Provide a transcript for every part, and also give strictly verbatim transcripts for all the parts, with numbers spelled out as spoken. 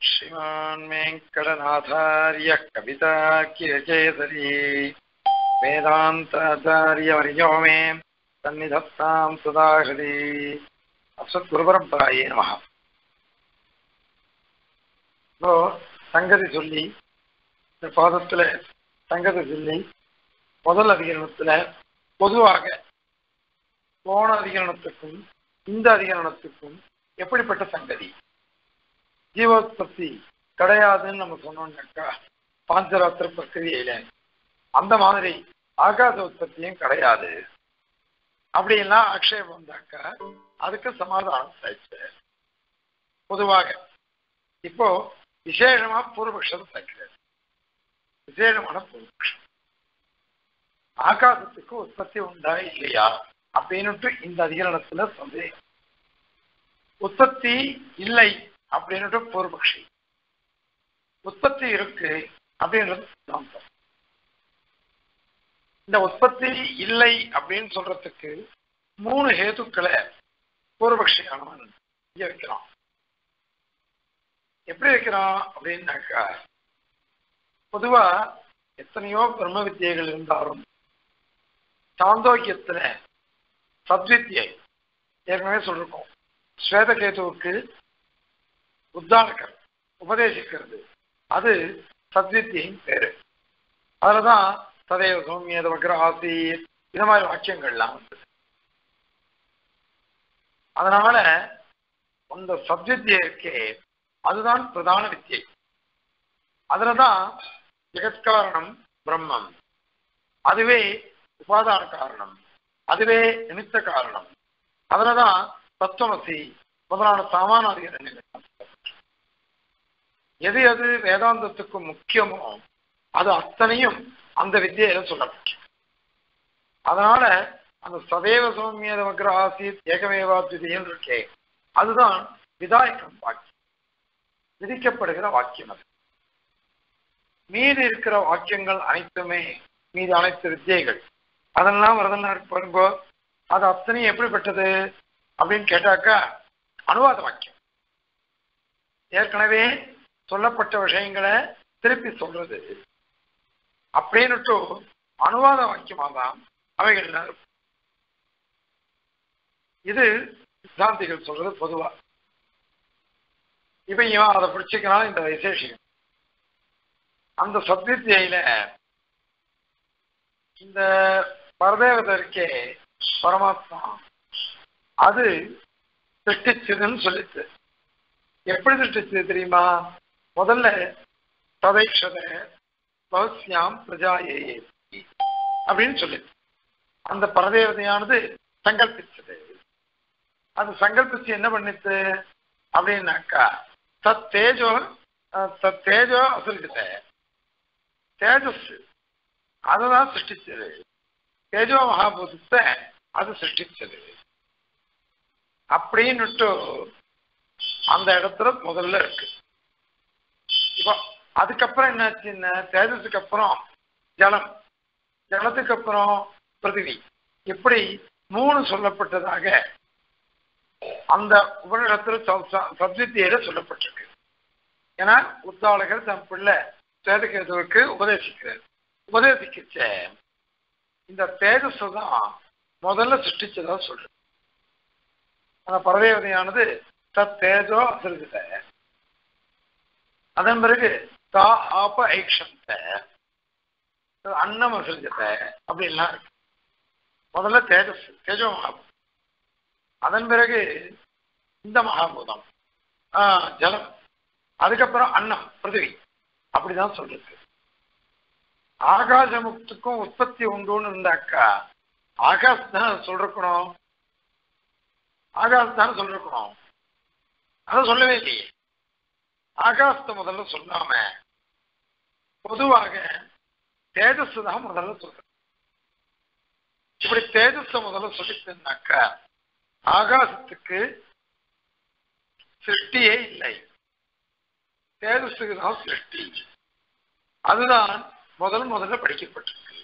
श्रीमान् वेङ्कटनाथार्यः कवितार्किककेसरी वेदान्ताचार्यवर्यो मे सन्निधत्तां सदा हृदि अस्मद्गुरुपरम्परायै नमः. இப்போ சங்கதி சொல்லி இந்த பாதத்துல சங்கதி சொல்லி முதல் அதிகரணத்துல பொதுவாக போன அதிகரணத்துக்கும் இந்த அதிகரணத்துக்கும் எப்படிப்பட்ட சங்கதி, ஜீவோத்பத்தி கிடையாதுன்னு நம்ம சொன்னோம்னாக்கா பாஞ்சராத்திர பிரக்கிரியில அந்த மாதிரி ஆகாச உற்பத்தியும் கிடையாது அப்படின்லாம் ஆக்ஷேபம் வந்தாக்கா அதுக்கு சமாதானம் சாய்ச்சு. பொதுவாக இப்போ விசேஷமா பூர்வபக்ஷம் சாய்க்கிறார். விசேஷமான பூர்வபக்ஷம் ஆகாசத்துக்கு உற்பத்தி உண்டா இல்லையா அப்படின்னுட்டு இந்த அதிகரணத்துல சந்தேகம். உற்பத்தி இல்லை அப்படின்னுட்டு பூர்வபக்ஷி, உற்பத்தி இருக்கு அப்படின்றது சித்தாந்தம். இந்த உற்பத்தி இல்லை அப்படின்னு சொல்றதுக்கு மூணு ஹேதுக்களை பூர்வபக்ஷியானவன் இங்க வைக்கிறான். எப்படி வைக்கிறான் அப்படின்னாக்கா, பொதுவா எத்தனையோ பிரம்ம வித்தியைகள் இருந்தாலும் சாந்தோக்கியத்துல சத்வித்தியை ஏற்கனவே சொல்லிருக்கோம். ஸ்வேதகேதுவுக்கு உத்தாரகர் உபதேசிக்கிறது, அது சத்வித்தியின் பேரு. அதுலதான் ததேவ சௌமியத வக்ர ஆசீர் இந்த மாதிரி வாக்கியங்கள்லாம் வந்தது. அதனால அந்த சத்வித்தியை இருக்கே அதுதான் பிரதான வித்தியை. அதுலதான் ஜெகத்காரணம் பிரம்மம், அதுவே உபாதான காரணம், அதுவே நிமித்த காரணம். அதுலதான் தத்துவமசி முதலான சாமானாதிகள் எது எது வேதாந்தத்துக்கு முக்கியமோ அது அத்தனையும் அந்த வித்தியில சொல்லப்பட்டு. அதனால அந்த சதேவ சௌமியத வக்ர ஆசீத் ஏகமேவாத்விதீயம் இருக்கே அதுதான் விதாயகம் வாக்கியம், விதிக்கப்படுகிற வாக்கியம். அது மீதி இருக்கிற வாக்கியங்கள் அனைத்துமே, மீதி அனைத்து வித்தியைகள் அதெல்லாம் வரதெல்லாம் பாருங்கோ, அது அத்தனையும் எப்படிப்பட்டது அப்படின்னு கேட்டாக்கா அனுவாத வாக்கியம். ஏற்கனவே சொல்லப்பட்ட விஷயங்களை திருப்பி சொல்றது அப்படின்னுட்டு அனுவாத வாக்கியமாக தான் அவைகள் இருக்கும். இது சித்தாந்திகள் சொல்றது பொதுவா. இப்ப இவன் அதை பிடிச்சிக்கிறான். இந்த விசேஷம் அந்த சத்வித்தியில இந்த பரதேவதற்கே பரமாத்மா அது சிருஷ்டிச்சதுன்னு சொல்லிச்சு. எப்படி சிருஷ்டிச்சது தெரியுமா? முதல்ல ததைக்ஷத பவஸ்யாம் பிரஜாயே அப்படின்னு சொல்லிச்சு. அந்த பரதேவதையானது சங்கல்பிச்சது. அது சங்கல்பிச்சு என்ன பண்ணிச்சு அப்படின்னாக்கா, தத் தேஜோ தத் தேஜோ அசுரித தேஜஸ் அதுதான் சிருஷ்டிச்சது. தேஜோ மகாபூதத்தை அது சிருஷ்டிச்சது அப்படின்னுட்டு அந்த இடத்துல முதல்ல இருக்கு. இப்போ அதுக்கப்புறம் என்னாச்சுன்னா, தேஜஸுக்கு அப்புறம் ஜலம், ஜலத்துக்கு அப்புறம் பிருத்திவி, இப்படி மூணு சொல்லப்பட்டதாக அந்த உபநிடத்துல சத்வித்தியில சொல்லப்பட்டிருக்கு. ஏன்னா உத்தாளகர் தன் பிள்ளை சேதகேதுவுக்கு உபதேசிக்கிறார். உபதேசிக்கிச்ச இந்த தேஜஸ் தான் முதல்ல சிருஷ்டிச்சதா சொல்ற. அந்த பரதேவதையானது தத் தேஜோ அசிருத, அதன் பிறகு தா ஆப ஐக்ஷந்த அன்னம் அசிருஜத அப்படின்லாம் இருக்கு. முதல்ல தேஜஸ் தேஜோ மகாபூதம், அதன் பிறகு இந்த மகாபூதம் ஆஹ் ஜலம், அதுக்கப்புறம் அன்னம் பிருத்திவி, அப்படிதான் சொல்றது. ஆகாசமுக்துக்கும் உற்பத்தி உண்டுன்னு இருந்தாக்கா ஆகாஷ் தான் சொல்றக்கணும், ஆகாஷ் தானே சொல்றக்கணும். அதை சொல்லவே இல்லையே. ஆகாசத்தை முதல்ல சொல்லாம பொதுவாக தேஜஸ் தான் முதல்ல சொல்ற. இப்படி தேஜஸ முதல்ல சொல்லிட்டுனாக்கா ஆகாசத்துக்கு சிருஷ்டியே இல்லை, தேஜஸுக்கு தான் சிருஷ்டி. அதுதான் முதல் முதல்ல படிக்கப்பட்டிருக்கு.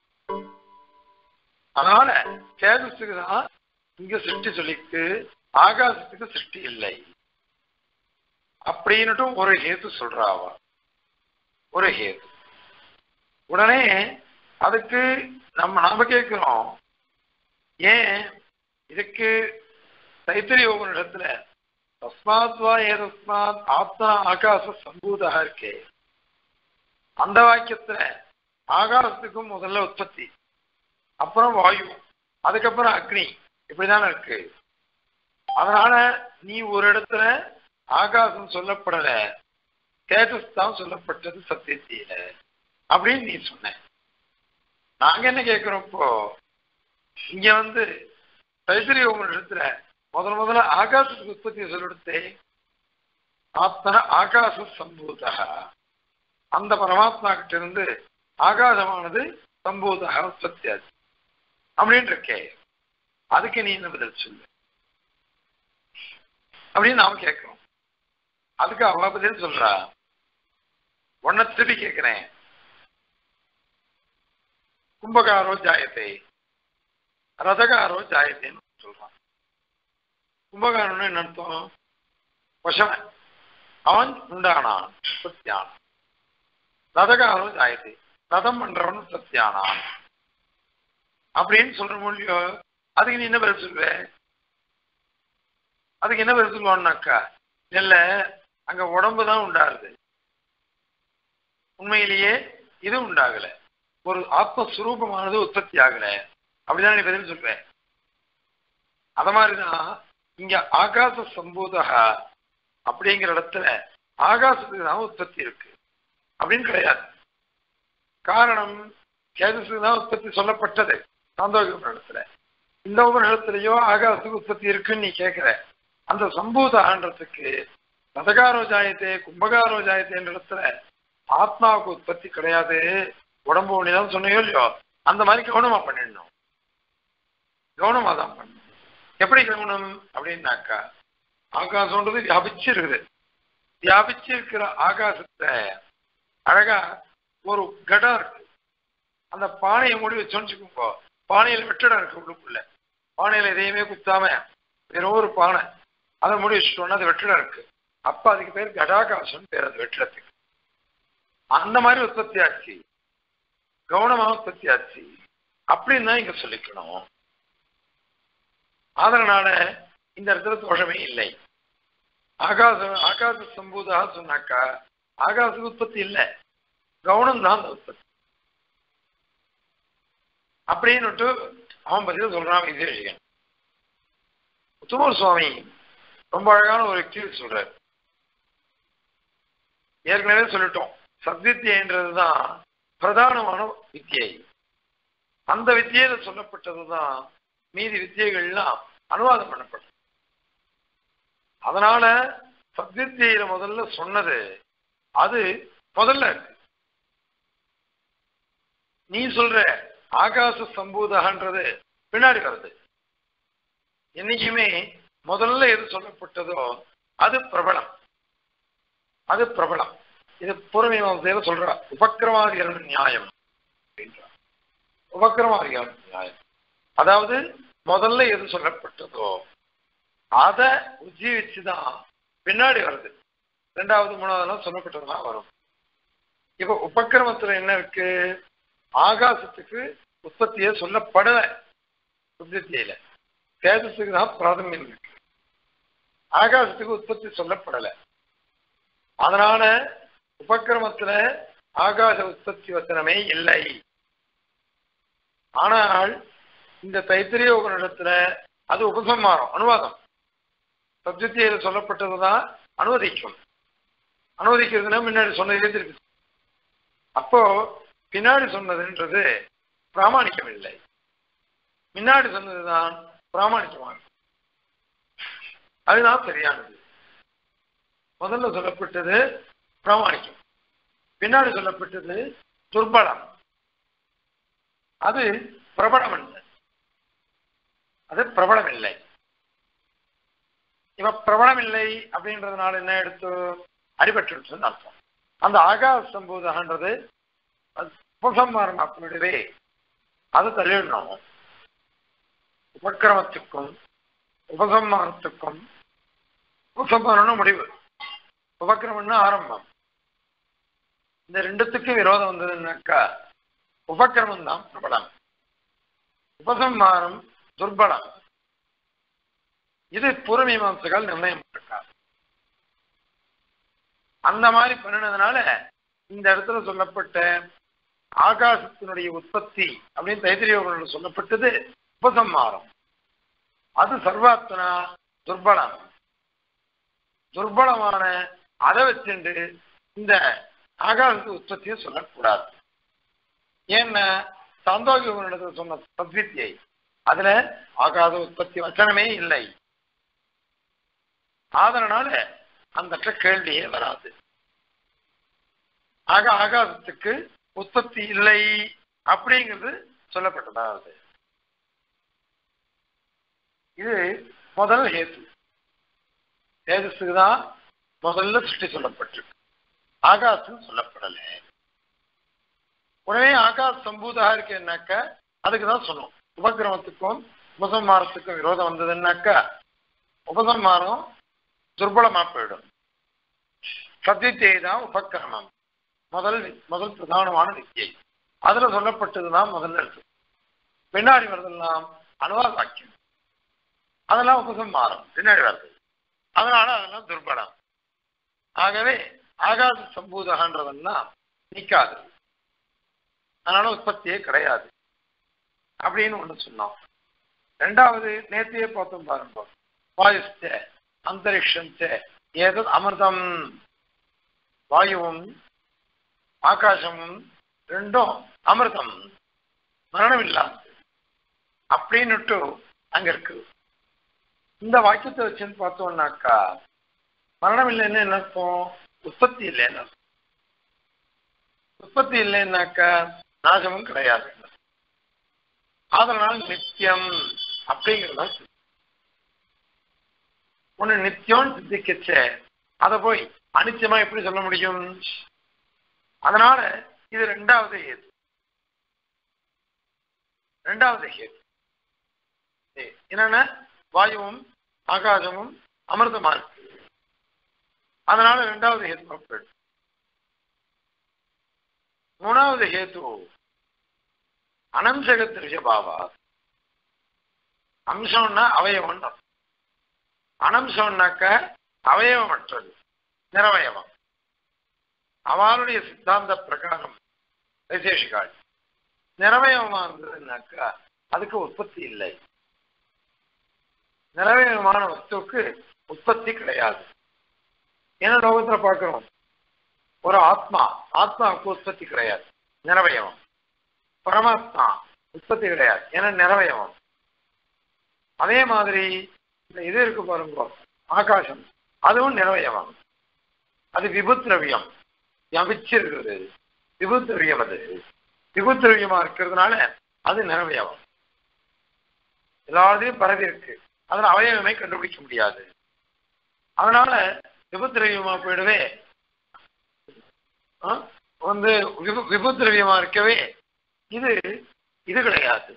அதனால தேஜஸுக்கு தான் இங்க சிருஷ்டி சொல்லிட்டு ஆகாசத்துக்கு சிருஷ்டி இல்லை. அப்படின்னுட்டு ஒரு ஹேத்து சொல்றாவா, ஒரு ஹேத்து. உடனே அதுக்கு நம்ம நாம கேட்கிறோம், ஏன் இதுக்கு தைத்திரிய உபநிடத்துல தஸ்மாத்வா ஏதஸ்மாத் ஆத்மா ஆகாச சம்பூதா இருக்கே, அந்த வாக்கியத்துல ஆகாசத்துக்கும் முதல்ல உற்பத்தி, அப்புறம் வாயு, அதுக்கப்புறம் அக்னி, இப்படிதானே இருக்கு. அதனால நீ ஒரு இடத்துல ஆகாசம் சொல்லப்படல, தேஜஸ் தான் சொல்லப்பட்டது சத்தியத்தில அப்படின்னு நீ சொன்ன. நாங்க என்ன கேட்கிறோம், இப்போ இங்க வந்து தைத்திரிய உபநிடத்துல முதல் முதல்ல ஆகாசத்துக்கு உற்பத்தியை சொல்லிடுத்தே, ஆத்மன ஆகாச சம்பூதா, அந்த பரமாத்மா கிட்ட இருந்து ஆகாசமானது சம்பூதா உற்பத்தியாச்சு அப்படின்னு இருக்கே, அதுக்கு நீ என்ன பதில் சொல்லு அப்படின்னு நாம கேட்கிறோம். அதுக்கு அவ பதில் சொல்றா, ஒன்ன திருப்பி கேட்கிறேன், கும்பகாரோ ஜாயத்தை ரதகாரோ ஜாயத்தைன்னு சொல்றான். கும்பகாரன்னு என்ன அர்த்தம்? வசவன், அவன் உண்டானான், சத்தியானான். ரதகாரோ ஜாயத்தை, ரதம் பண்றவன் சத்தியானான் அப்படின்னு சொல்ற மொழியோ. அதுக்கு நீ என்ன பதில் சொல்லுவ? அதுக்கு என்ன பதில் சொல்லுவான்னாக்கா, இல்ல அங்க உடம்புதான் உண்டாருது, உண்மையிலேயே இது உண்டாகல, ஒரு ஆத்மஸ்வரூபமானது உற்பத்தி ஆகல, அப்படிதான் நீ பதில் சொல்வேன். அத மாதிரிதான் இங்க ஆகாச சம்பூதா அப்படிங்கிற இடத்துல ஆகாசத்துக்கு தான் உற்பத்தி இருக்கு அப்படின்னு கிடையாது. காரணம், கேதஸுக்கு தான் உற்பத்தி சொல்லப்பட்டது சாந்தோக உபநிடத்துல. இந்த உபநிடத்திலேயோ ஆகாசத்துக்கு உற்பத்தி இருக்குன்னு நீ கேட்கிற. அந்த சம்பூதான்றதுக்கு ரதகாரோ ஜாயத்தே கும்பகாரோ ஜாயத்தேன்ற இடத்துல ஆத்மாவுக்கு உற்பத்தி கிடையாது, உடம்பு ஒண்ணுதான் சொன்னையோ இல்லையோ, அந்த மாதிரி கவனமா பண்ணிடணும். கவனமா தான் பண்ணணும். எப்படி கவனம் அப்படின்னாக்கா, ஆகாசம்ன்றது வியாபிச்சு இருக்குது. வியாபிச்சு இருக்கிற ஆகாசத்தை அழகா ஒரு கடம் இருக்கு, அந்த பானையை மூடி வச்சோன்னு வச்சுக்கோங்க, பானையில வெற்றிடம் இருக்கு உள்ளுக்குள்ள, பானையில எதையுமே குத்தாம வெறும் ஒரு பானை, அதை மூடி வச்சுட்டோம்னா அது வெற்றிடம் இருக்கு. அப்ப அதுக்கு பேர் கடாகாசம் பேர், அது வெற்றிடத்துக்கு. அந்த மாதிரி உற்பத்தி ஆச்சு, கவனமாக உற்பத்தி ஆச்சு அப்படின்னு தான் இங்க சொல்லிக்கணும். அதனால இந்த இடத்துல தோஷமே இல்லை. ஆகாச ஆகாச சம்பூதா சொன்னாக்கா ஆகாச உற்பத்தி இல்லை, கவனம் தான் அந்த உற்பத்தி அப்படின்னு அவன் பதில் சொல்றான். விசேஷன் உத்தமர் சுவாமி ரொம்ப அழகான ஒரு எக்ஸ்பீரியன்ஸ் சொல்றாரு. ஏற்கனவே சொல்லிட்டோம், சத்வித்தியன்றதுதான் பிரதானமான வித்தியை. அந்த வித்தியில சொல்லப்பட்டதுதான் மீதி வித்தியைகள்லாம் அனுவாதம் பண்ணப்பட்டது. அதனால சத்வித்தியில முதல்ல சொன்னது அது முதல்ல இருக்கு. நீ சொல்ற ஆகாச சம்பூதகன்றது பின்னாடி வருது. என்னைக்குமே முதல்ல எது சொல்லப்பட்டதோ அது பிரபலம், அது பிரபலம். இது பூர்வமீமாசையில சொல்ற உபக்கிரமாதிகரண நியாயம் அப்படின்றார். உபக்கிரமாதிகரண நியாயம் அதாவது முதல்ல எது சொல்லப்பட்டதோ அதை உஜ்ஜீவிச்சுதான் பின்னாடி வருது. ரெண்டாவது மூணாவதுலாம் சொல்லப்பட்டதுதான் வரும். இப்ப உபக்கிரமத்துல என்ன இருக்கு? ஆகாசத்துக்கு உற்பத்தியை சொல்லப்படல, உற்பத்தியில தேஜஸுக்கு தான் பிராதமியம் இருக்கு, ஆகாசத்துக்கு உற்பத்தி சொல்லப்படலை. அதனால உபக்கிரமத்துல ஆகாச உற்பத்தி வச்சனமே இல்லை. ஆனால் இந்த தைத்திரிய உபநிடத்துல அது உபசம்மாரம், அனுவாதம். சப்ஜத்தியில சொல்லப்பட்டதுதான் அனுவதிக்கும். அனுவதிக்கிறதுனா முன்னாடி சொன்னதே திருப்பி. அப்போ பின்னாடி சொன்னதுன்றது பிராமணிக்கம் இல்லை, முன்னாடி சொன்னதுதான் பிராமணிக்கமாக. அதுதான் சரியானது. முதல்ல சொல்லப்பட்டது பிராமணிக்கம், பின்னாடி சொல்லப்பட்டது துர்பலம், அது பிரபலம் இல்லை, அது பிரபலம் இல்லை. இவ பிரபலம் இல்லை அப்படின்றதுனால என்ன எடுத்து அடிபட்டுன்னு அர்த்தம். அந்த ஆகாச சம்பூதகன்றது உபசம்மாரம் அப்படின்றதே அது தள்ளிடணும். உபக்கிரமத்துக்கும் உபசம்மாரத்துக்கும் உபசம்மாரம் முடிவு, உபக்கிரமம்னா ஆரம்பம். இந்த ரெண்டுத்துக்கும் விரோதம் வந்ததுன்னாக்கா உபக்கிரமம் தான் பிரபலம், உபசம்ஹாரம் துர்பலம். இது பூர்வமீமாம்சகால் நிர்ணயம் பண்ணிருக்காங்க. அந்த மாதிரி பண்ணினதுனால இந்த இடத்துல சொல்லப்பட்ட ஆகாசத்தினுடைய உற்பத்தி அப்படின்னு தைத்திரியோகனோட சொல்லப்பட்டது உபசம்ஹாரம். அது சர்வாத்மனா துர்பலம். துர்பலமான அதை வச்சுண்டு இந்த ஆகாசத்து உற்பத்தியை சொல்லக்கூடாது. ஏன்னா சாந்தோகியோகனிடத்துல சொன்ன சத்வித்தியை அதுல ஆகாச உற்பத்தி வச்சனமே இல்லை. அதனால அந்த கேள்வியே வராது. ஆக ஆகாசத்துக்கு உற்பத்தி இல்லை அப்படிங்கிறது சொல்லப்பட்டதாவது. இது முதல் ஹேத்து. தேஜஸுக்கு தான் முதல்ல சிருஷ்டி சொல்லப்பட்டிருக்கு, ஆகாசம் சொல்லப்படலை. உடனே ஆகாச சம்பூதா இருக்குன்னாக்க அதுக்குதான் சொன்னோம். உபக்கிரமத்துக்கும் உபசம்ஹாரத்துக்கும் விரோதம் வந்ததுன்னாக்கா உபசம்ஹாரம் துர்பலமா போயிடும். சத்வித்தியை தான் உபக்கிரமம், முதல் முதல் பிரதானமான வித்தியை. அதுல சொல்லப்பட்டதுதான் முதல்ல இருக்கு. பின்னாடி வருதெல்லாம் அனுவாத வாக்கியம், அதெல்லாம் உபசம்ஹாரம் பின்னாடி வருது. அதனால அதெல்லாம் துர்பலம். ஆகவே ஆகாச சம்பூதகன்றதெல்லாம் நீக்காது, அதனால உற்பத்தியே கிடையாது அப்படின்னு ஒண்ணு சொன்னோம். ரெண்டாவது நேற்றையே பார்த்தோம் பாருங்க, வாயுஸ்த அந்தரிக்ஷம் ஏதோ அமிர்தம். வாயுவும் ஆகாசமும் ரெண்டும் அமிர்தம், மரணம் இல்லாது அப்படின்னுட்டு அங்க இருக்கு. இந்த வாக்கியத்தை வச்சுன்னு பார்த்தோம்னாக்கா மரணம் இல்லைன்னு என்ன அர்த்தம்? உற்பத்தி இல்லைன்னு அர்த்தம். உற்பத்தி இல்லைன்னாக்கா நாசமும் கிடையாது. அதனால் நித்தியம் அப்படிங்கிறத ஒண்ணு நித்தியம் சித்திக்கச்ச அதை போய் அனித்தியமா எப்படி சொல்ல முடியும்? அதனால இது ரெண்டாவது ஹேது. ரெண்டாவது ஹேது என்னன்னா வாயுவும் ஆகாசமும் அமிர்தமா இருக்கு, அதனால ரெண்டாவது ஹேது போயிடும். மூணாவது ஹேது அனம்சக திருஷபாவா. அம்சம்னா அவயவம், அனம்சம்னாக்க அவயவமற்றது, நிறவயவம். அவளுடைய சித்தாந்த பிரகாரம் வைசேஷிகாள் நிறவயவமா இருந்ததுன்னாக்கா அதுக்கு உற்பத்தி இல்லை. நிறவயமான வஸ்துவுக்கு உற்பத்தி கிடையாது. ஏன்னா லோகத்துல பார்க்கிறோம், ஒரு ஆத்மா, ஆத்மாவுக்கு உற்பத்தி கிடையாது, நிறவயவம். பரமாத்மா உற்பத்தி கிடையாது, ஏன்னா நிறவயவம். அதே மாதிரி இந்த இது இருக்கு பாருங்க, ஆகாசம், அதுவும் நிறவயவம். அது விபுத்திரவியம், வியாபிச்சிருக்கிறது விபுத்திரவியம். அது விபுத்திரவியமா இருக்கிறதுனால அது நிறவயவம், எல்லாத்தையும் பரவி இருக்கு. அதுல அவயவமே கண்டுபிடிக்க முடியாது. அதனால விபுத்திரவியமா போயிடவே வந்து விபுத்திரவியமா இருக்கவே இது இது கிடையாது.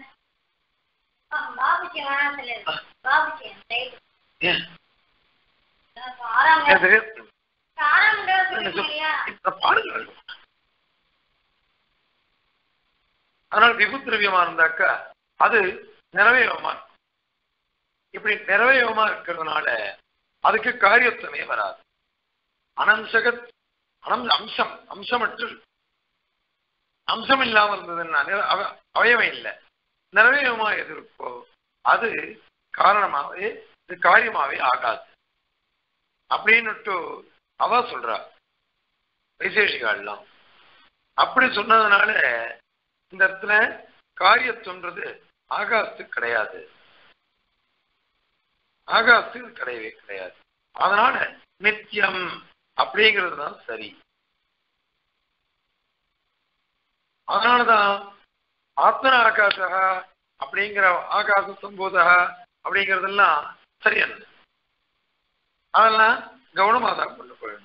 அதனால விபுத்திரவியமா இருந்தாக்கா அது நிறைவேறமா இருக்கும். இப்படி நிறைவேறமா இருக்கிறதுனால அதுக்கு காரியத்துவமே வராது. அனம்சக அனம் அம்சம் அம்சமற்று அம்சம் இல்லாம இருந்ததுன்னா அவயவம் இல்லை, நிறைவேறமா எது இருக்கோ அது காரணமாவே இது காரியமாவே ஆகாது அப்படின்னுட்டு அவ சொல்றா வைசேஷிகாலாம். அப்படி சொன்னதுனால இந்த இடத்துல காரியத்துன்றது ஆகாசத்துக்கு கிடையாது, ஆகாசத்துக்கு கிடையவே கிடையாது. அதனால நித்தியம் அப்படிங்கிறது தான் சரி. அதனாலதான் ஆத்மன ஆகாச அப்படிங்கிற ஆகாச சம்போதா அப்படிங்கிறதெல்லாம் சரியானது. அதெல்லாம் கவனமா தான் கொண்டு போயிடணும்.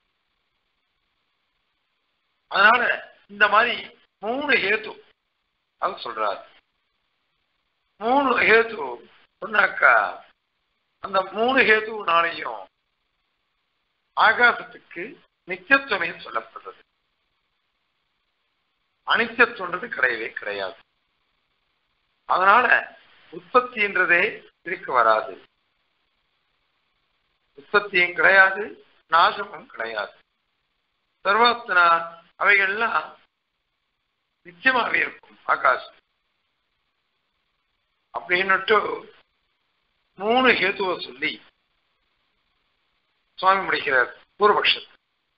அதனால இந்த மாதிரி மூணு ஹேத்து அது சொல்றாரு. மூணு ஹேத்து சொன்னாக்கா அந்த மூணு ஹேத்துனாலையும் ஆகாசத்துக்கு நித்தியத்துவமே சொல்லப்படுறது, அனித்தியத்துவன்றது கிடையவே கிடையாது. அதனால உற்பத்தின்றதே இருக்க வராது, உற்பத்தியும் கிடையாது, நாசமும் கிடையாது. சர்வாத்மனா அவைகள்லாம் நிச்சயமாகவே இருக்கும் ஆகாசம் அப்படின்னுட்டு மூணு ஹேத்துவை சொல்லி சுவாமி முடிக்கிறார் பூர்வபக்ஷத்து.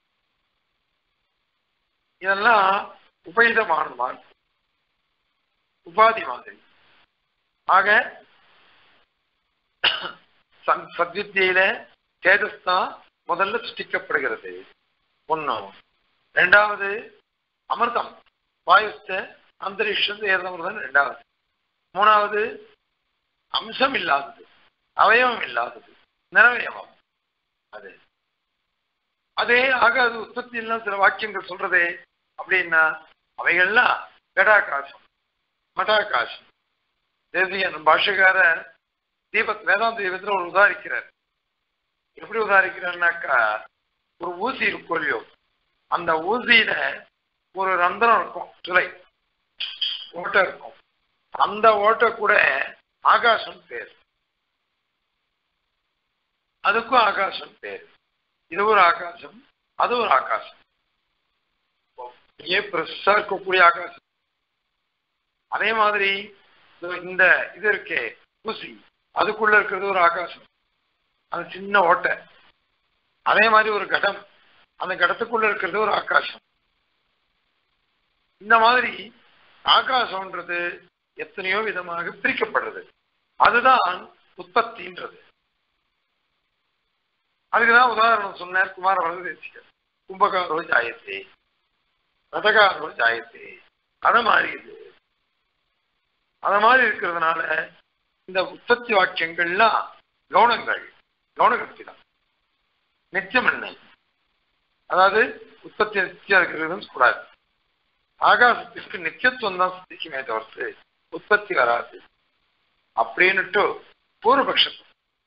இதெல்லாம் உபயுதமான மாதிரி, உபாதி மாதிரி. ஆக சத்வித்தியில தேஜஸ் தான் முதல்ல சிருஷ்டிக்கப்படுகிறது ஒன்னும். ரெண்டாவது அமிர்தம், வாயுஸ்த அந்தரிக்ஷம் ஏறதமிர்தம் ரெண்டாவது. மூணாவது அம்சம் இல்லாதது, அவயவம் இல்லாதது, நிறவயவம். அது அதே ஆக அது உற்பத்தியெல்லாம் சில வாக்கியங்கள் சொல்றதே அப்படின்னா அவைகள்லாம் கடாகாசம், மடாகாசம். தேசியன் பாஷகார தீபத் வேதாந்த தீபத்தில் ஒரு உதாரிக்கிறார். எப்படி உதாரிக்கிறார்னாக்கா, ஒரு ஊசி இருக்கும் இல்லையோ, அந்த ஊசியில ஒரு ரந்திரம் இருக்கும், துளை ஓட்டை இருக்கும். அந்த ஓட்டை கூட ஆகாசம் பேர், அதுக்கும் ஆகாசம் பேர். இது ஒரு ஆகாசம், அது ஒரு ஆகாசம். ஏன் பெருசா இருக்கக்கூடிய ஆகாசம். அதே மாதிரி இந்த இது இருக்கே ஊசி, அதுக்குள்ள இருக்கிறது ஒரு ஆகாசம், அது சின்ன ஓட்டை. அதே மாதிரி ஒரு கடம், அந்த கடத்துக்குள்ள இருக்கிறது ஒரு ஆகாசம். இந்த மாதிரி ஆகாசம்ன்றது எத்தனையோ விதமாக பிரிக்கப்படுறது. அதுதான் உற்பத்தின்றது. அதுக்குதான் உதாரணம் சொன்னார் குமார வரதேசிகர். கும்பகாரோ ஜாயத்தே, ரதகாரோ ஜாயத்தே. அதை மாதிரி இது, அதை மாதிரி இருக்கிறதுனால இந்த உற்பத்தி வாக்கியங்கள்லாம் கவுனங்கள், கவுனகத்தி தான். நித்தியம் என்ன, அதாவது உற்பத்தி நித்தியம் இருக்கிறதுன்னு கூடாது. ஆகாசத்திற்கு நித்தியத்துவம் தான் சித்திக்குமே தவிர்த்து உற்பத்தி வராது அப்படின்னுட்டு பூர்வபக்ஷம்.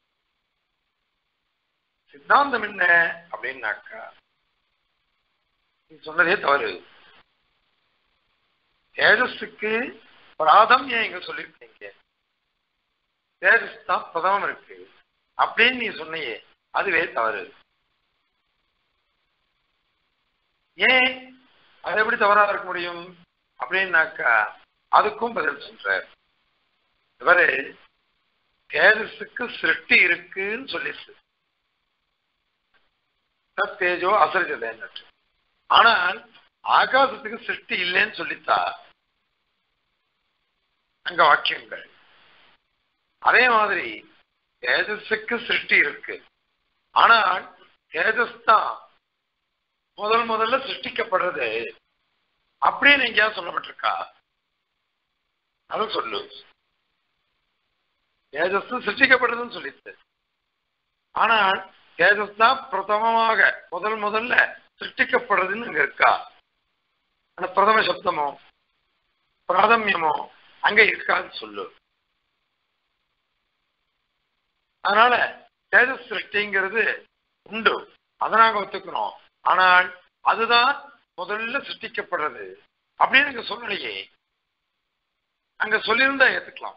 சித்தாந்தம் என்ன அப்படின்னாக்கா, நீ சொன்னதே தவறு. தேஜஸுக்கு பிராதம்யம் எங்க சொல்லிருக்கீங்க, தேஜஸ் தான் பிரதமம் இருக்கு அப்படின்னு நீ சொன்னையே, அதுவே தவறு. ஏன் அது எப்படி தவறா இருக்க முடியும் அப்படின்னாக்கா, அதுக்கும் பதில் சொல்றார். இவரு தேஜஸுக்கு சிருஷ்டி இருக்குன்னு சொல்லிச்சு, தேஜோ அசரிச்சதேன்னு. ஆனால் ஆகாசத்துக்கு சிருஷ்டி இல்லைன்னு சொல்லித்தா அங்க வாக்கியங்கள். அதே மாதிரி தேஜஸுக்கு சிருஷ்டி இருக்கு, ஆனால் தேஜஸ் தான் முதல் முதல்ல சிருஷ்டிக்கப்படுறது அப்படின்னு எங்கேயா சொல்லப்பட்டிருக்கா? அது சொல்லு. தேஜஸ் சிருஷ்டிக்கப்படுறதுன்னு சொல்லிட்டு, ஆனால் தேஜஸ் தான் பிரதமமாக முதல் முதல்ல சிருஷ்டிக்கப்படுறதுன்னு அங்க இருக்கா? அந்த பிரதம சப்தமோ பிராதமியமோ அங்க இருக்காது சொல்லு. அதனால தேஜஸ் சிருஷ்டிங்கிறது உண்டு, அதை நாங்க ஒத்துக்கிறோம். ஆனால் அதுதான் முதல்ல சிருஷ்டிக்கப்படுறது அப்படின்னு அங்க சொல்லலையே. அங்க சொல்லியிருந்தா ஏத்துக்கலாம்,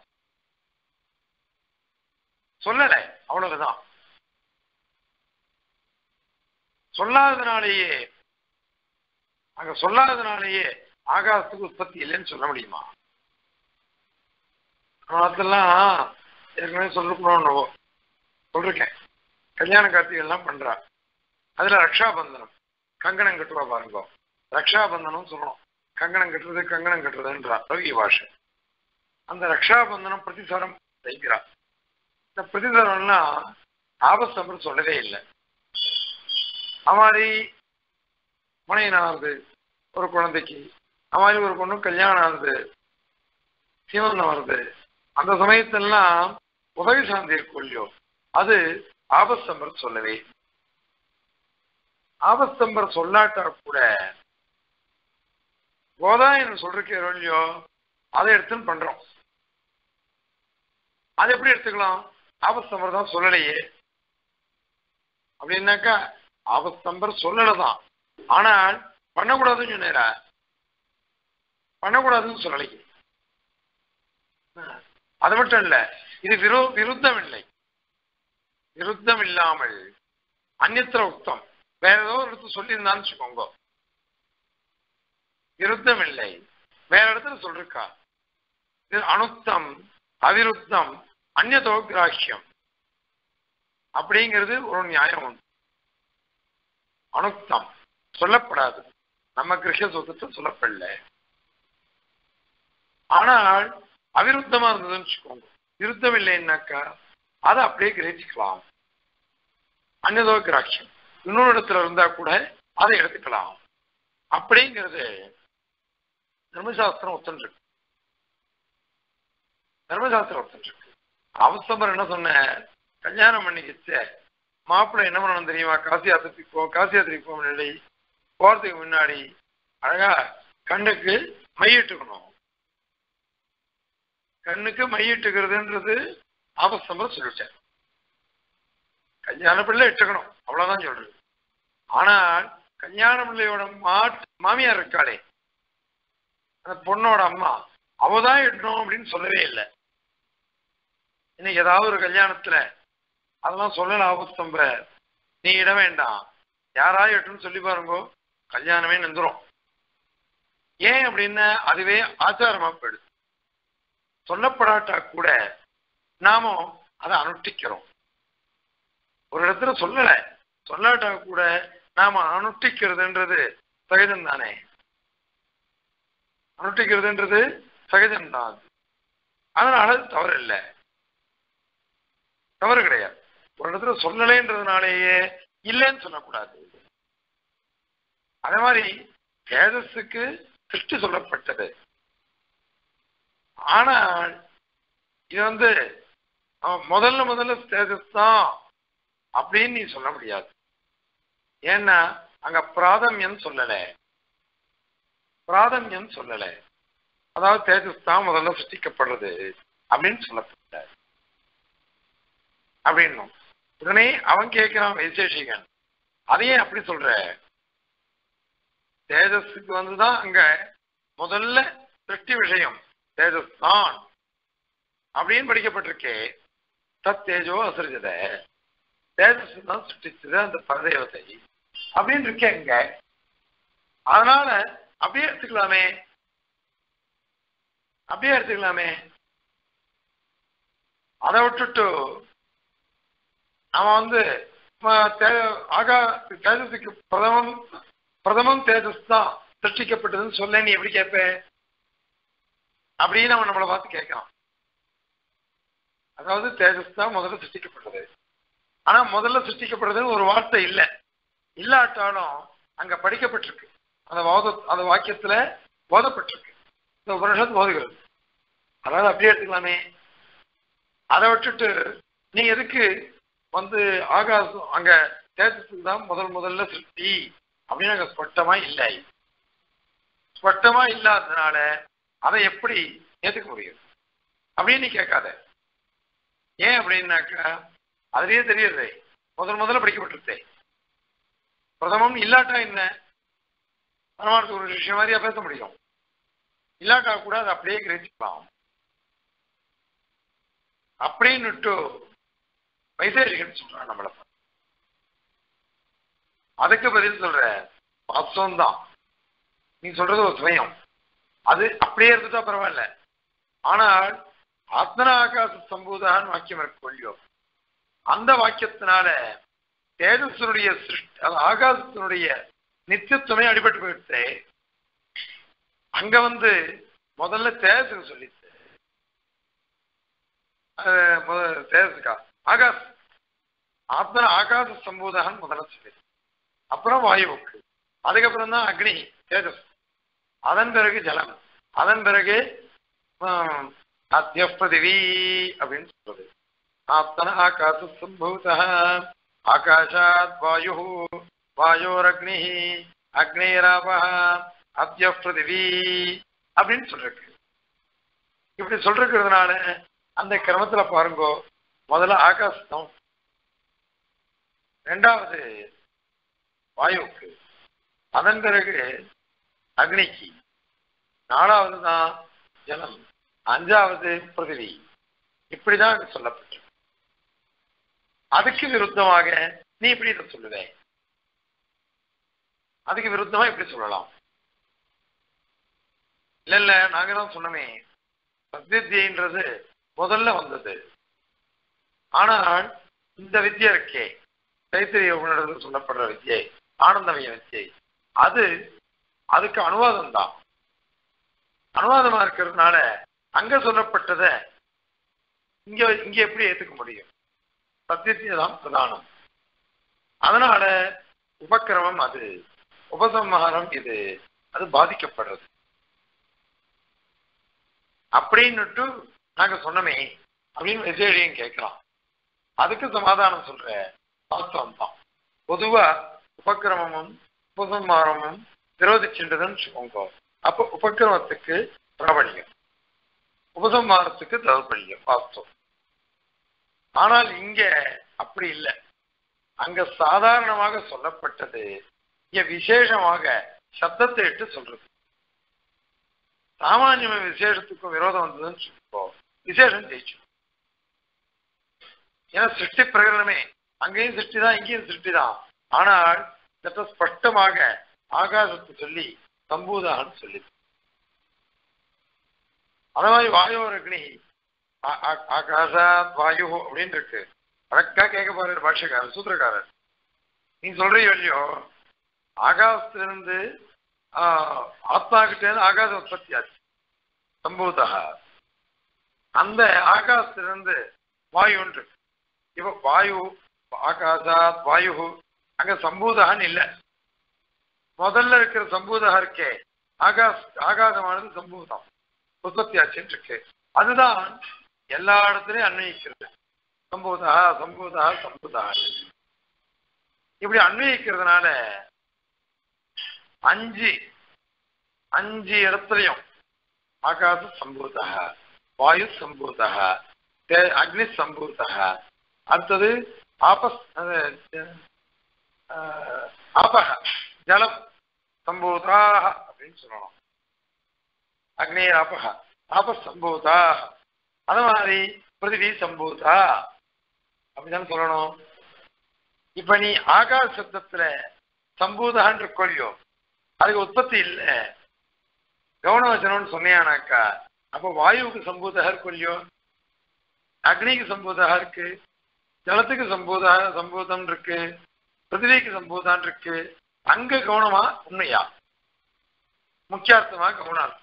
சொல்லலை, அவ்வளவுதான். சொல்லாததுனாலேயே அங்க சொல்லாததுனாலேயே ஆகாசத்துக்கு உற்பத்தி இல்லைன்னு சொல்ல முடியுமா? அதெல்லாம் ஏற்கனவே சொல்லணும்னு சொல்லிருக்கேன். கல்யாண கார்த்திகை எல்லாம் பண்றா, அதுல ரக்ஷாபந்தனம் கங்கணம் கட்டுவா பாருங்க. ரக்ஷாபந்தனம் சொல்லணும், கங்கணம் கட்டுறது கங்கணம் கட்டுறதுன்றா ரவி பாஷை. அந்த ரக்ஷாபந்தனம் பிரதிசாரம் வைக்கிறா. இந்த பிரதிசாரம்லாம் ஆபஸ்தம்பர் சொல்லவே இல்லை. அமாதிரி மனையன் ஆகுது ஒரு குழந்தைக்கு, அமாதிரி ஒரு பொண்ணு கல்யாணம் ஆகுது, சீமந்தம் வருது, அந்த சமயத்தெல்லாம் உதவி சார்ந்து இருக்கும் இல்லையோ, அது ஆபஸ்தம்பர் சொல்லவே. ஆபஸ்தம்பர் சொல்லாட்டா கூட கோதாயன் சொல்றோம் இல்லையோ, அதை எடுத்துன்னு பண்றோம். அது எப்படி எடுத்துக்கலாம்? ஆபஸ்தம்பர் தான் சொல்லலையே அப்படின்னாக்கா ஆபஸ்தம்பர் சொல்லலதான், ஆனால் பண்ணக்கூடாதுன்னு சொன்னேரா, பண்ணக்கூடாதுன்னு சொல்லலை. அது மட்டும் இல்ல, இது விரோ விருத்தம் இல்லை, விருத்தம் இல்லாமல் அந்நியத்திர உக்தம் வேற ஏதோ ஒரு இடத்துல சொல்லியிருந்தான்னு வச்சுக்கோங்க, விருத்தம் இல்லை வேற இடத்துல சொல்லிருக்கா, இது அனுத்தம் அவிருத்தம் அந்நியதோ கிராஹ்யம் அப்படிங்கிறது ஒரு நியாயம் உண்டு. அனுத்தம் சொல்லப்படாது, நம்ம கிரக சொத்தத்தை சொல்லப்படல. ஆனால் அவிருத்தமா இருந்ததுன்னு வச்சுக்கோங்க, விருத்தம் இல்லைன்னாக்கா அதை அப்படியே கிரகிச்சுக்கலாம். அந்நியதோ கிராஹ்யம் இன்னொரு இடத்துல இருந்தா கூட அதை எடுத்துக்கலாம் அப்படிங்கிறது தர்மசாஸ்திரம் ஒத்துருக்கு. தர்மசாஸ்திரம் ஒத்துருக்கு. அவஸ்தம்பர் என்ன சொன்ன, கல்யாணம் பண்ணிக்கிச்சு மாப்பிள்ளை என்ன பண்ணணும் தெரியுமா, காசி யாத்திரைக்கு போ காசி யாத்திரைக்கு போக முன்னாடி போறதுக்கு முன்னாடி அழகா கண்ணுக்கு மையிட்டுக்கணும். கண்ணுக்கு மையிட்டுக்கிறதுன்றது அவஸ்தம்பர் சொல்லிட்டார். கல்யாண பிள்ளை இட்டுக்கணும் அவ்வளவுதான் சொல்றது. ஆனால் கல்யாண பிள்ளையோட மாட்டு மாமியார் இருக்காளே அந்த பொண்ணோட அம்மா, அவதான் இடணும் அப்படின்னு சொல்லவே இல்லை. இன்னைக்கு ஏதாவது ஒரு கல்யாணத்துல அதெல்லாம் சொல்லல ஆபஸ்தம்ப, நீ இட வேண்டாம் யாராவது இடணும்னு சொல்லி பாருங்கோ, கல்யாணமே நின்றுரும். ஏன் அப்படின்னா அதுவே ஆச்சாரமா போயிடுது. சொல்லப்படாட்டா கூட நாமும் அதை அனுஷ்டிக்கிறோம். ஒரு இடத்துல சொல்லல, சொல்லாட்டா கூட நாம அனுஷ்டிக்கிறதுன்றது சகஜம் தானே, அனுஷ்டிக்கிறதுன்றது சகஜம்தான். அதனால தவறு இல்லை, தவறு கிடையாது. ஒரு இடத்துல சொல்லலைன்றதுனாலேயே இல்லைன்னு சொல்லக்கூடாது. அதே மாதிரி தேஜஸுக்கு சிருஷ்டி சொல்லப்பட்டது, ஆனால் இது வந்து முதல்ல முதல்ல தேஜஸ் தான் அப்படின்னு நீ சொல்ல முடியாது. ஏன்னா அங்க பிராதமியம் சொல்லல, பிராதமியம் சொல்லல, அதாவது தேஜஸ் தான் முதல்ல சிருஷ்டிக்கப்படுறது அப்படின்னு சொல்லப்பட்ட அப்படின்னும். உடனே அவன் கேட்கிறான் வைசேஷிகன், அதையே அப்படி சொல்ற, தேஜஸுக்கு வந்துதான் அங்க முதல்ல சிருஷ்டி விஷயம் தேஜஸ் தான் அப்படின்னு படிக்கப்பட்டிருக்கே. தத் தேஜோ அசிருஜத, தேஜஸ் தான் சிருஷ்டிச்சது அந்த பரதேவத்தை அப்படின்னு இருக்கேங்க. அதனால அப்படியே எடுத்துக்கலாமே, அப்படியே எடுத்துக்கலாமே. அதை விட்டுட்டு அவன் வந்து ஆகா தேஜஸுக்கு பிரதமம் பிரதமம் தேஜஸ் தான் சிருஷ்டிக்கப்பட்டதுன்னு சொல்ல நீ எப்படி கேட்ப அப்படின்னு அவன் நம்மளை பார்த்து கேட்கறான். அதாவது தேஜஸ் தான் முதல்ல சிருஷ்டிக்கப்பட்டது, ஆனா முதல்ல சிருஷ்டிக்கப்படுறதுன்னு ஒரு வார்த்தை இல்லை, இல்லாட்டாலும் அங்க படிக்கப்பட்டிருக்கு, அந்த வாத அந்த வாக்கியத்துல போதப்பட்டிருக்கு, இந்த உபனிஷத் போதுகிறது. அதாவது அப்படியே எடுத்துக்கலாமே. அதை விட்டுட்டு நீ எதுக்கு வந்து ஆகாசம் அங்க தேஜஸுக்கு தான் முதல் முதல்ல சிருஷ்டி அப்படின்னு அங்க ஸ்பஷ்டமா இல்லை, ஸ்பஷ்டமா இல்லாததுனால அதை எப்படி ஏத்துக்க முடியும் அப்படின்னு நீ கேட்காத. ஏன் அப்படின்னாக்கா அதுலயே தெரியுது முதல் முதல்ல படிக்கப்பட்டிருந்தே. பிரதமம் இல்லாட்டா என்ன பரமார்த்த ஒரு விஷயம் மாதிரியா பேச முடியும், இல்லாட்டா கூட அதை அப்படியே கிரகிச்சுக்கலாம் அப்படின்னுட்டு வைசேஷிகன் சொல்றான் நம்மள. அதுக்கு பதில் சொல்ற வாஸ்தவம் தான், நீ சொல்றது ஒரு சுயம், அது அப்படியே இருந்துட்டா பரவாயில்ல. ஆனால் ஆத்மன ஆகாச சம்பூதான் வாக்கியம் இருக்கு இல்லையோ, அந்த வாக்கியத்தினால தேஜஸனுடைய சிருஷ்டி ஆகாசத்தினுடைய நித்தியத்துவமே அடிபட்டு போயிடுச்சு. அங்க வந்து முதல்ல தேஜஸுக்கு சொல்லிச்சு, தேஜஸுக்கா ஆகாஷ் ஆத்மன ஆகாச சம்பூதான் முதல்ல சொல்லி, அப்புறம் வாயுவுக்கு, அதுக்கப்புறம் தான் அக்னி தேஜஸ், அதன் பிறகு ஜலம், அதன் பிறகு அத்தியப்பிருதிவி அப்படின்னு சொல்றது. ஆத்மன ஆகாச சம்பூத ஆகாஷாத் வாயு வாயோரக்னி அக்னிராப அத்தியப்பிருதிவி அப்படின்னு சொல்றக்கு. இப்படி சொல்றதுனால அந்த கிரமத்துல பாருங்கோ, முதல்ல ஆகாசம், ரெண்டாவது வாயுவுக்கு, அதன் பிறகு அக்னிக்கு, நாலாவது தான் ஜலம், அஞ்சாவது பிருத்திவி. இப்படிதான் அது சொல்லப்பட்டு. அதுக்கு விருத்தமாக நீ இப்படி இதை சொல்லுவேன், அதுக்கு விருத்தமா இப்படி சொல்லலாம். இல்ல இல்ல நாங்க தான் சொன்னோமே, சத்வித்யன்றது முதல்ல வந்தது. ஆனால் இந்த வித்யா இருக்கே, தைத்திரிய உணர்வு சொல்லப்படுற வித்யை, ஆனந்தமய வித்யை, அது அதுக்கு அனுவாதம் தான். அனுவாதமா இருக்கிறதுனால அங்க சொல்லப்பட்டதை இங்க இங்க எப்படி ஏத்துக்க முடியும்? சத்தியத்திய தான் பிரதானம். அதனால உபக்கிரமம் அது, உபசம்ஹாரம் இது, அது பாதிக்கப்படுறது அப்படின்னுட்டு நாங்க சொன்னோமே அப்படின்னு விசேஷம் கேட்கலாம். அதுக்கு சமாதானம் சொல்ற வாஸ்தவம் தான். பொதுவா உபக்கிரமமும் உபசம்ஹாரமும் விரோதிச்சுன்றதுன்னு சொல்லுங்க. அப்போ உபக்கிரமத்துக்கு பிரபலியம், உபசம்ஹாரத்துக்கு தௌர்பல்யம் வாஸ்தவம். ஆனால் இங்க அப்படி இல்லை. அங்க சாதாரணமாக சொல்லப்பட்டது, இங்க விசேஷமாக சப்தத்தை இட்டு சொல்றது. சாமானிய விசேஷத்துக்கும் விரோதம் வந்ததுன்னு சொல்லிப்போ விசேஷம் ஜெயிச்சு. ஏன்னா சிருஷ்டி பிரகரணமே அங்கேயும் சிருஷ்டி தான், இங்கேயும் சிருஷ்டி தான். ஆனால் ஸ்பஷ்டமாக ஆகாசத்தை சொல்லி சம்பூதான்னு சொல்லி, அந்த மாதிரி வாயோர் அக்னி ஆகாசாத் வாயு அப்படின்னு இருக்கு. அழகா கேட்க போற பாஷக்காரர் சூத்திரக்காரர், நீ சொல்றியோ இல்லையோ, ஆகாசத்திலிருந்து ஆஹ் ஆத்மா கிட்ட இருந்து ஆகாச உற்பத்தி ஆச்சு சம்பூதா. அந்த ஆகாசத்திலிருந்து வாயு ஒன்று, இப்ப வாயு ஆகாசாத் வாயு, அங்க சம்பூதகான்னு இல்லை. முதல்ல இருக்கிற சம்பூதகா இருக்கே, ஆகாஷ் ஆகாசமானது சம்பூதம் உற்பத்தி ஆச்சுன்னு இருக்கு. அதுதான் எல்லா இடத்துலையும் அன்வயிக்கிறது. சம்பூதா சம்பூதா சம்பூதா இப்படி அன்வயிக்கிறதுனால அஞ்சு அஞ்சு இடத்துலையும் ஆகாச சம்பூதா, வாயு சம்பூதா, அக்னி சம்பூதா, அடுத்தது ஆபஸ் ஆபக ஜலம் சம்பூதா அப்படின்னு சொல்லணும். அக்னி ஆபக ஆபஸ் சம்பூதா, அது மாதிரி பிருத்திவி சம்பூதா அப்படிதான் சொல்லணும். இப்ப நீ ஆகாச சப்தத்துல சம்பூதான்னு இருக்கோல்லையோ, அதுக்கு உற்பத்தி இல்லை, கவுனவச்சனம்னு சொன்னியானாக்கா, அப்ப வாயுவுக்கு சம்பூதா இருக்கோல்லையோ, அக்னிக்கு சம்பூதா இருக்கு, ஜலத்துக்கு சம்பூதா சம்பூதம் இருக்கு, பிருத்திவிக்கு சம்பூதான் இருக்கு. அங்க கவனமா உண்மையா முக்கியார்த்தமா கவனார்த்தம்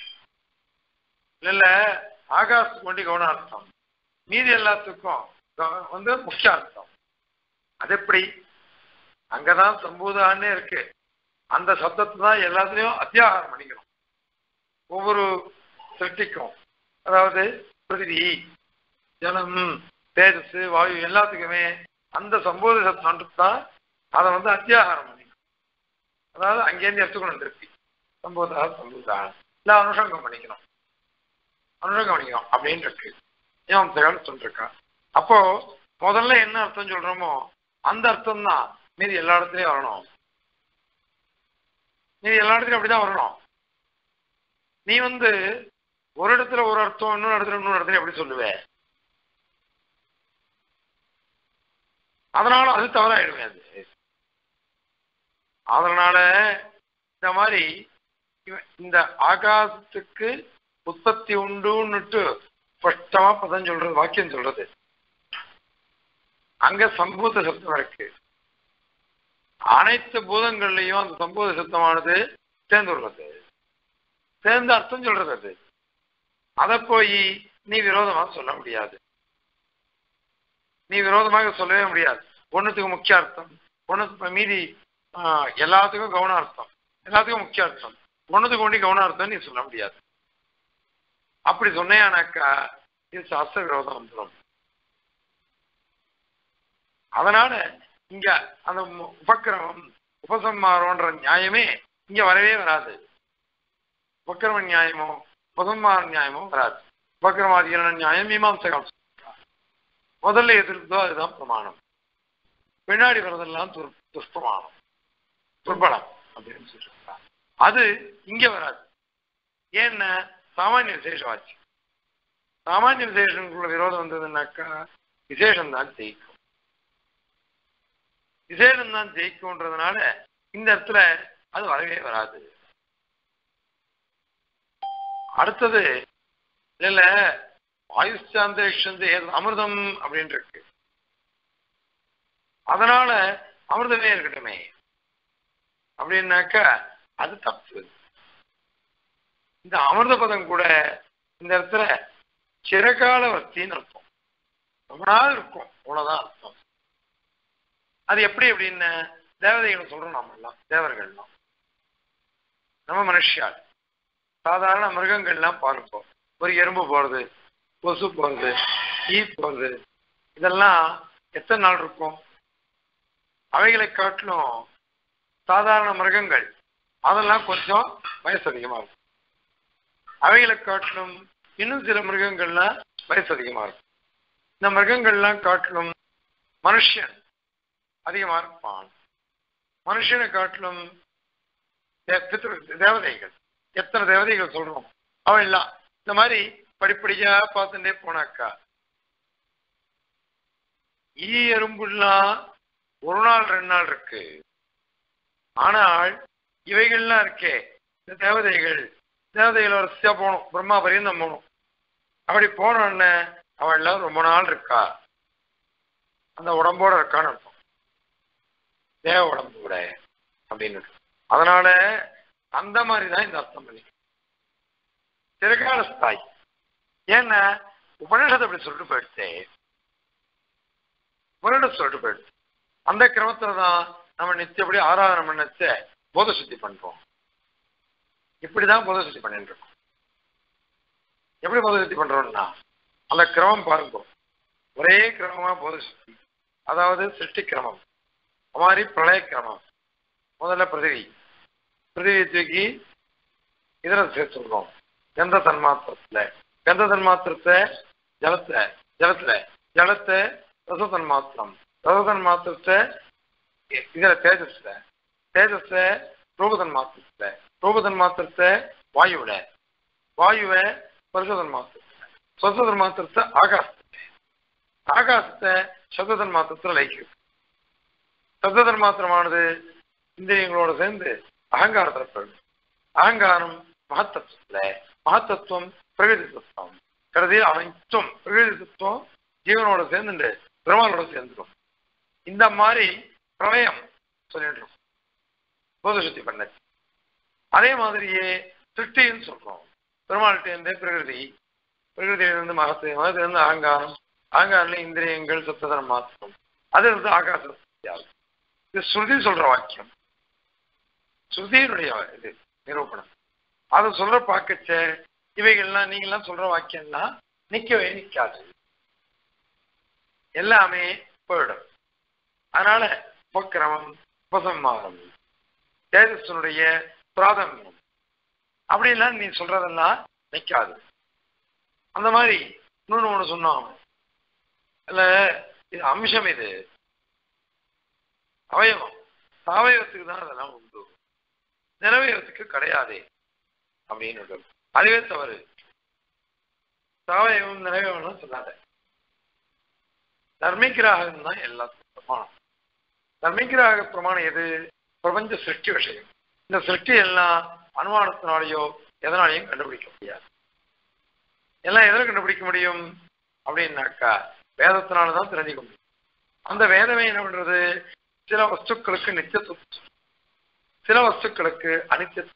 இல்ல, ஆகாசத்துக்கு ஒண்டி கவனார்த்தம், மீதி எல்லாத்துக்கும் வந்து முக்கியார்த்தம். அது எப்படி? அங்கதான் சம்பூதான்னு இருக்கு, அந்த சப்தத்தை தான் எல்லாத்துலயும் அத்தியாகாரம் பண்ணிக்கணும். ஒவ்வொரு சிருஷ்டிக்கும், அதாவது பிருத்திவி ஜலம் தேஜஸ் வாயு எல்லாத்துக்குமே அந்த சம்போத சப்தம் தான் அதை வந்து அத்தியாகாரம் பண்ணிக்கணும். அதாவது அங்கேருந்து எடுத்துக்கணும் திருப்பி சம்போதா சம்பூதா இல்ல அனுஷங்கம் பண்ணிக்கணும், அனுஷங்கம் பண்ணிக்கணும் அப்படின்னு இருக்கு ஏன் சொல்லிருக்கா. அப்போ முதல்ல என்ன அர்த்தம் சொல்றோமோ அந்த அர்த்தம் தான் மீதி எல்லா இடத்துலயும் வரணும், மீதி எல்லா இடத்துலயும் அப்படிதான் வரணும். நீ வந்து ஒரு இடத்துல ஒரு அர்த்தம், இன்னொரு இடத்துல இன்னொரு இடத்துல எப்படி சொல்லுவே? அதனால அது தவறாயிடுமே. அது அதனால இந்த மாதிரி இந்த ஆகாசத்துக்கு உற்பத்தி உண்டுன்னுட்டு ஸ்பஷ்டமா பதம் சொல்றது, வாக்கியம் சொல்றது. அங்க சம்பூத சப்தம் இருக்கு, அனைத்து பூதங்கள்லையும் அந்த சம்பூத சப்தமானது சேர்ந்து உள்ளது, சேர்ந்து அர்த்தம் சொல்றது. அது அதை போய் நீ விரோதமாக சொல்ல முடியாது, நீ விரோதமாக சொல்லவே முடியாது. ஒன்னுத்துக்கு முக்கிய அர்த்தம், ஒன்னு மீதி எல்லாத்துக்கும் கவன அர்த்தம், எல்லாத்துக்கும் முக்கிய அர்த்தம், ஒன்னுத்துக்கு ஒண்டி கவன அர்த்தம் நீ சொல்ல முடியாது. அப்படி சொன்னேனாக்கா இது சாஸ்திர விரோதம் வந்துடும். அதனால இங்க அந்த உபக்கிரமம் உபசம்மாரோன்ற நியாயமே இங்க வரவே வராது. உபக்கிரம நியாயமோ உபசம்மார நியாயமோ வராது. உபக்கிரமாதிகரண நியாயம் மீமாம்சகம் முதல்ல எதிர்த்தோ அதுதான் பிரமாணம், பின்னாடி வரதெல்லாம் துஷ்பிரமாணம். துர்பலம் அப்படின்னு சொல்லிருக்காங்க. அது இங்க வராது. ஏன்னா சாமானிய விசேஷம் ஆச்சு. சாமானிய விசேஷனுக்குள்ள விரோதம் வந்ததுன்னாக்கா விசேஷம் தான் ஜெயிக்கும். விசேஷம் தான் ஜெயிக்கும்ன்றதுனால இந்த இடத்துல அது வரவே வராது. அடுத்தது இல்ல ஆயுஷ்சாந்தேஷந்து அமிர்தம் அப்படின்னு இருக்கு. அதனால அமிர்தமே இருக்கட்டுமே அப்படின்னாக்கா அது தப்பு. இந்த அமிர்த பதம் கூட இந்த இடத்துல சிறகால வர்த்தின்னு அர்த்தம். ரொம்ப நாள் இருக்கும் அவ்வளவுதான் அர்த்தம். அது எப்படி அப்படின்னு தேவதைகள் சொல்றோம். நாம எல்லாம் தேவர்கள்லாம் நம்ம மனுஷியால் சாதாரண மிருகங்கள்லாம் பார்ப்போம். ஒரு எறும்பு போறது, கொசு போறது, ஈ போறது, இதெல்லாம் எத்தனை நாள் இருக்கும்? அவைகளை காட்டிலும் சாதாரண மிருகங்கள் அதெல்லாம் கொஞ்சம் வயசு அதிகமா இருக்கும். அவைகளை காட்டிலும் இன்னும் சில மிருகங்கள்லாம் வயசு அதிகமா இருக்கும். இந்த மிருகங்கள்லாம் காட்டிலும் மனுஷன் அதிகமா இருப்பான். மனுஷனை காட்டிலும் தேவதைகள், எத்தனை தேவதைகள் சொல்றோம் அவன் எல்லாம் இந்த மாதிரி படிப்படியா பார்த்துட்டே போனாக்கா ஈ எறும்புலாம் ஒரு நாள் ரெண்டு நாள் இருக்கு. ஆனால் இவைகள்லாம் இருக்கே இந்த தேவதைகள், தேவதைகள் வரிசையா போகணும், பிரம்மா பரியந்தம் போகணும். அப்படி போனோடனே அவள் எல்லாம் ரொம்ப நாள் இருக்கா, அந்த உடம்போட இருக்கான்னு அர்த்தம். தேவ உடம்பு கூட அப்படின்னு. அதனால அந்த மாதிரிதான் இந்த அர்த்தம் பண்ணி திரைக்கால ஸ்தாய். ஏன்னா உபநிஷத்தை அப்படி சொல்லிட்டு போயிடுச்சு. உபநிஷத்தை சொல்லிட்டு போயிடுச்சு. அந்த கிரமத்துலதான் நம்ம நித்தியப்படி ஆராதனை பண்ணச்ச போத சுத்தி பண்றோம். இப்படிதான் போத சுத்தி பண்ணிட்டு இருக்கோம். எப்படி போத சுத்தி பண்றோம்னா அந்த கிரமம் பாருங்க. ஒரே கிரமமா போத சுத்தி. அதாவது சிருஷ்டி கிரமம், மாதிரி பிரளய கிரமம். முதல்ல பிருத்திவி, பிருத்திவியை தூக்கி இதர சேர்த்துக்கிறோம். கந்த தன்மாத்திரத்துல, கந்த தன்மாத்திரத்தை ஜலத்துல, ஜலத்துல ஜலத்தை ரச தன்மாத்திரம், ரச தன்மாத்திரத்தை இதுல தேஜஸ்ல, தேஜஸ ரூபதன் மாத்திரத்துல, ரூபதன் மாத்திரத்தை வாயுவில, வாயுவை பரிசோதன் மாத்திரத்துல, சொசதன் மாத்திரத்தை ஆகாசத்தை, ஆகாசத்தை சப்ததன் மாத்திரத்துல லயிக்கிறது. சப்ததன் மாத்திரமானது இந்திரியங்களோட சேர்ந்து அகங்காரத்துல போயிடும். அகங்காரம் மகத்தத்துவத்துல, மகத்தத்துவம் பிரகிருதி தத்துவம், கருதியில் அனைத்தும் பிரகிருதி தத்துவம் ஜீவனோட சேர்ந்து பெருமாளோட சேர்ந்துடும். இந்த மாதிரி பிரளயம் சொல்லிட்டு போத சுத்தி பண்ண. அதே மாதிரியே சிருஷ்டின்னு சொல்றோம். பெருமாள்கிட்ட இருந்து பிரகிருதி, பிரகிருதியிலிருந்து மகத்து, மகத்திலிருந்து அகங்காரம், அகங்காரில இந்திரியங்கள் சப்ததனம் மாத்திரம், அது இருந்து ஆகாச. இது ஸ்ருதி சொல்ற வாக்கியம், ஸ்ருதியினுடைய இது நிரூபணம். அதை சொல்ற பாக்கச்ச இவைகள்லாம் நீங்கள்லாம் சொல்ற வாக்கியம்லாம் நிக்கவே நிக்காது, எல்லாமே போயிடும். அதனால உபக்கிரமம், உபசம்மாரம், தேஜஸனுடைய பிராதமியம் அப்படின்லாம் நீ சொல்றதெல்லாம் நிக்காது. அந்த மாதிரி இன்னொன்னு ஒண்ணு சொன்னோம் இல்ல, இது அம்சம், இது அவயவம். அவயவத்துக்கு தான் அதெல்லாம் உண்டு, நிறவயவத்துக்கு கிடையாது அப்படின்னு. அதுவே தவறு. சாவயவம் நிறைவயவம் சொல்லாத. தர்மிகிராகம் தான் எல்லாத்துக்கும் பிரமாணம். தர்மிகிராக பிரமாணம் எது? பிரபஞ்ச சிருஷ்டி விஷயம். இந்த சிருஷ்டி எல்லாம் அனுமானத்தினாலேயோ எதனாலையும் கண்டுபிடிக்க முடியாது. எல்லாம் எதில் கண்டுபிடிக்க முடியும் அப்படின்னாக்கா வேதத்தினால்தான் தெரிஞ்சுக்க முடியும். அந்த வேதமே என்ன பண்றது? சில வஸ்துக்களுக்கு நித்தியத்துவம், சில வஸ்துக்களுக்கு அனித்தியத்துவம்.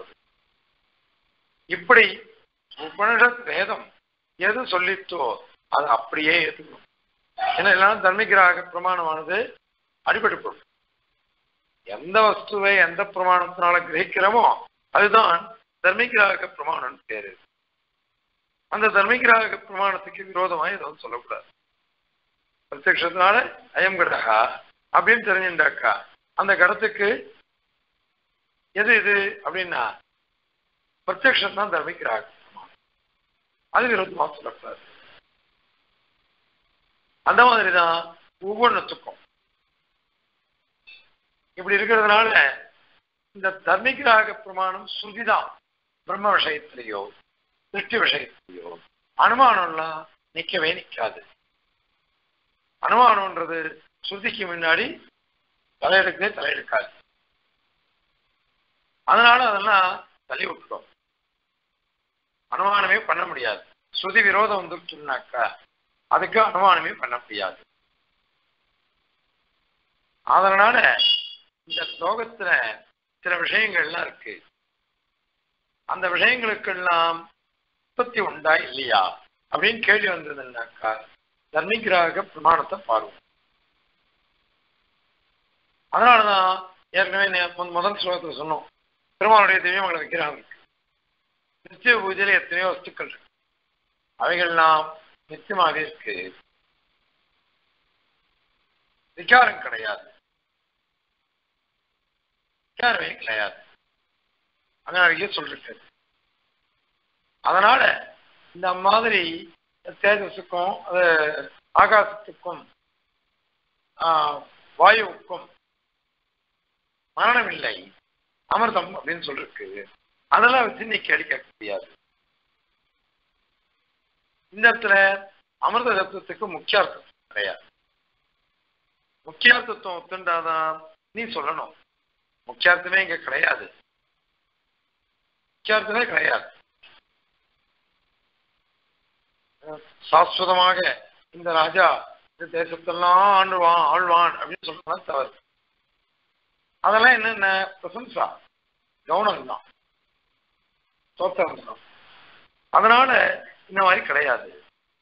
இப்படி உபனிஷத் வேதம் எது சொல்லித்தோ அது அப்படியே ஏற்றுக்கணும். ஏன்னா எல்லாம் தர்மிகிராக பிரமாணமானது அடிபட்டு போடும். எந்த வஸ்துவை எந்த பிரமாணத்தினால கிரகிக்கிறோமோ அதுதான் தர்மிகிராக பிரமாணம் பேரு. அந்த தர்மிகிராக பிரமாணத்துக்கு விரோதமாக எதுவும் சொல்லக்கூடாது. பிரத்யக்ஷத்தினால அயம் கடகா அப்படின்னு தெரிஞ்சுட்டாக்கா அந்த கடத்துக்கு எது இது அப்படின்னா பிரத்யக்ஷம் தான் தர்மிகிராக பிரமாணம். அது விரோதமாக சொல்லக்கூடாது. அந்த மாதிரிதான் ஒவ்வொன்றுத்துக்கும் இப்படி இருக்கிறதுனால இந்த தர்மிகிராக பிரமாணம் ஸ்ருதிதான். பிரம்ம விஷயத்திலேயோ திருஷ்டி விஷயத்திலேயோ அனுமானம்லாம் நிற்கவே நிற்காது. அனுமானம்ன்றது ஸ்ருதிக்கு முன்னாடி தலையெடுக்கவே தலையெடுக்காது. அதனால அதெல்லாம் தள்ளி விட்டுரும். அனுமானமே பண்ண முடியாது. ஸ்ருதி விரோதம் வந்துருச்சுன்னாக்கா அதுக்கு அனுமானமே பண்ண முடியாது. அதனால இந்த ஸ்லோகத்துல சில விஷயங்கள்லாம் இருக்கு. அந்த விஷயங்களுக்கெல்லாம் உற்பத்தி உண்டா இல்லையா அப்படின்னு கேள்வி வந்ததுன்னாக்கா தர்மிகிராக பிரமாணத்தை பாருவோம். அதனாலதான் ஏற்கனவே முதல் ஸ்லோகத்துல சொன்னோம், பெருமாளுடைய திவ்யமங்கள விக்கிரகம் இருக்கு. நிச்சய பூஜையில எத்தனையோ வஸ்துக்கள் இருக்கு. அவைகள்லாம் நிச்சயமாக இருக்கு. விகாரம் கிடையாது, விகாரமே கிடையாது. அதனாலேயே சொல்லிருக்கு. அதனால இந்த மாதிரி தேஜஸுக்கும் அது ஆகாசத்துக்கும் வாயுவுக்கும் மரணம் இல்லை, அமிர்தம் அப்படின்னு சொல்லிருக்கு. அதெல்லாம் வச்சு நீ கேள்வி கேட்க முடியாது. இந்த இடத்துல அமிர்த சப்தத்துக்கு முக்கியார்த்தம் கிடையாது. முக்கியார்த்தத்துவம் ஒத்துண்டாதான் நீ சொல்லணும். முக்கியார்த்தமே இங்க கிடையாது. முக்கியார்த்தமே கிடையாது. சாஸ்வதமாக இந்த ராஜா இந்த தேசத்தெல்லாம் ஆண்டுவான் ஆழ்வான் அப்படின்னு சொல்றதுதான் தவறு. அதெல்லாம் என்னென்ன பிரசம்சா கவுனம் தான், தோத்திரம் தான். அதனால இந்த மாதிரி கிடையாது.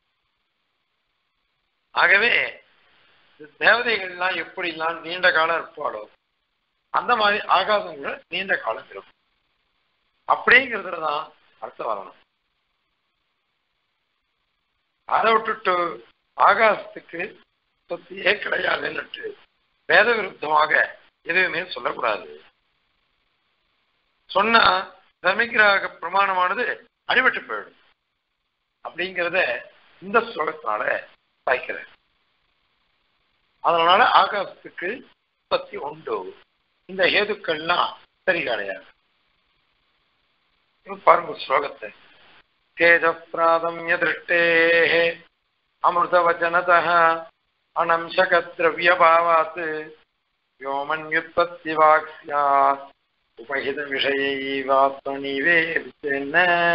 ஆகவே தேவதைகள்லாம் எப்படிலாம் நீண்ட காலம் இருப்பாளோ அந்த மாதிரி ஆகாசம் கூட நீண்ட காலம் இருக்கும். அப்படிங்கிறதுலதான் அர்த்தம் வரணும். அதை விட்டுட்டு ஆகாசத்துக்கு சொத்தியே கிடையாதுன்னுட்டு வேத விருத்தமாக எதுவுமே சொல்லக்கூடாது. சொன்னா தர்மிகிராக பிரமாணமானது அடிபட்டு போயிடும். அப்படிங்கிறத இந்த ஸ்லோகத்தினால பாய்க்கிறேன். அதனால ஆகாசத்துக்கு உற்பத்தி உண்டு. இந்த ஹேதுக்கள்லாம் சரி கிடையாது. பாருங்க ஸ்லோகத்தை. தேஜ பிராதம்ய திருஷ்டே அமிர்தவச்சனதः அனம்சக திரவியபாவாத் வ்யோமன்யுத்பத்தி வாக்ஸ்யாத் உபஹித விஷயைவாத்மனிவேதிதேன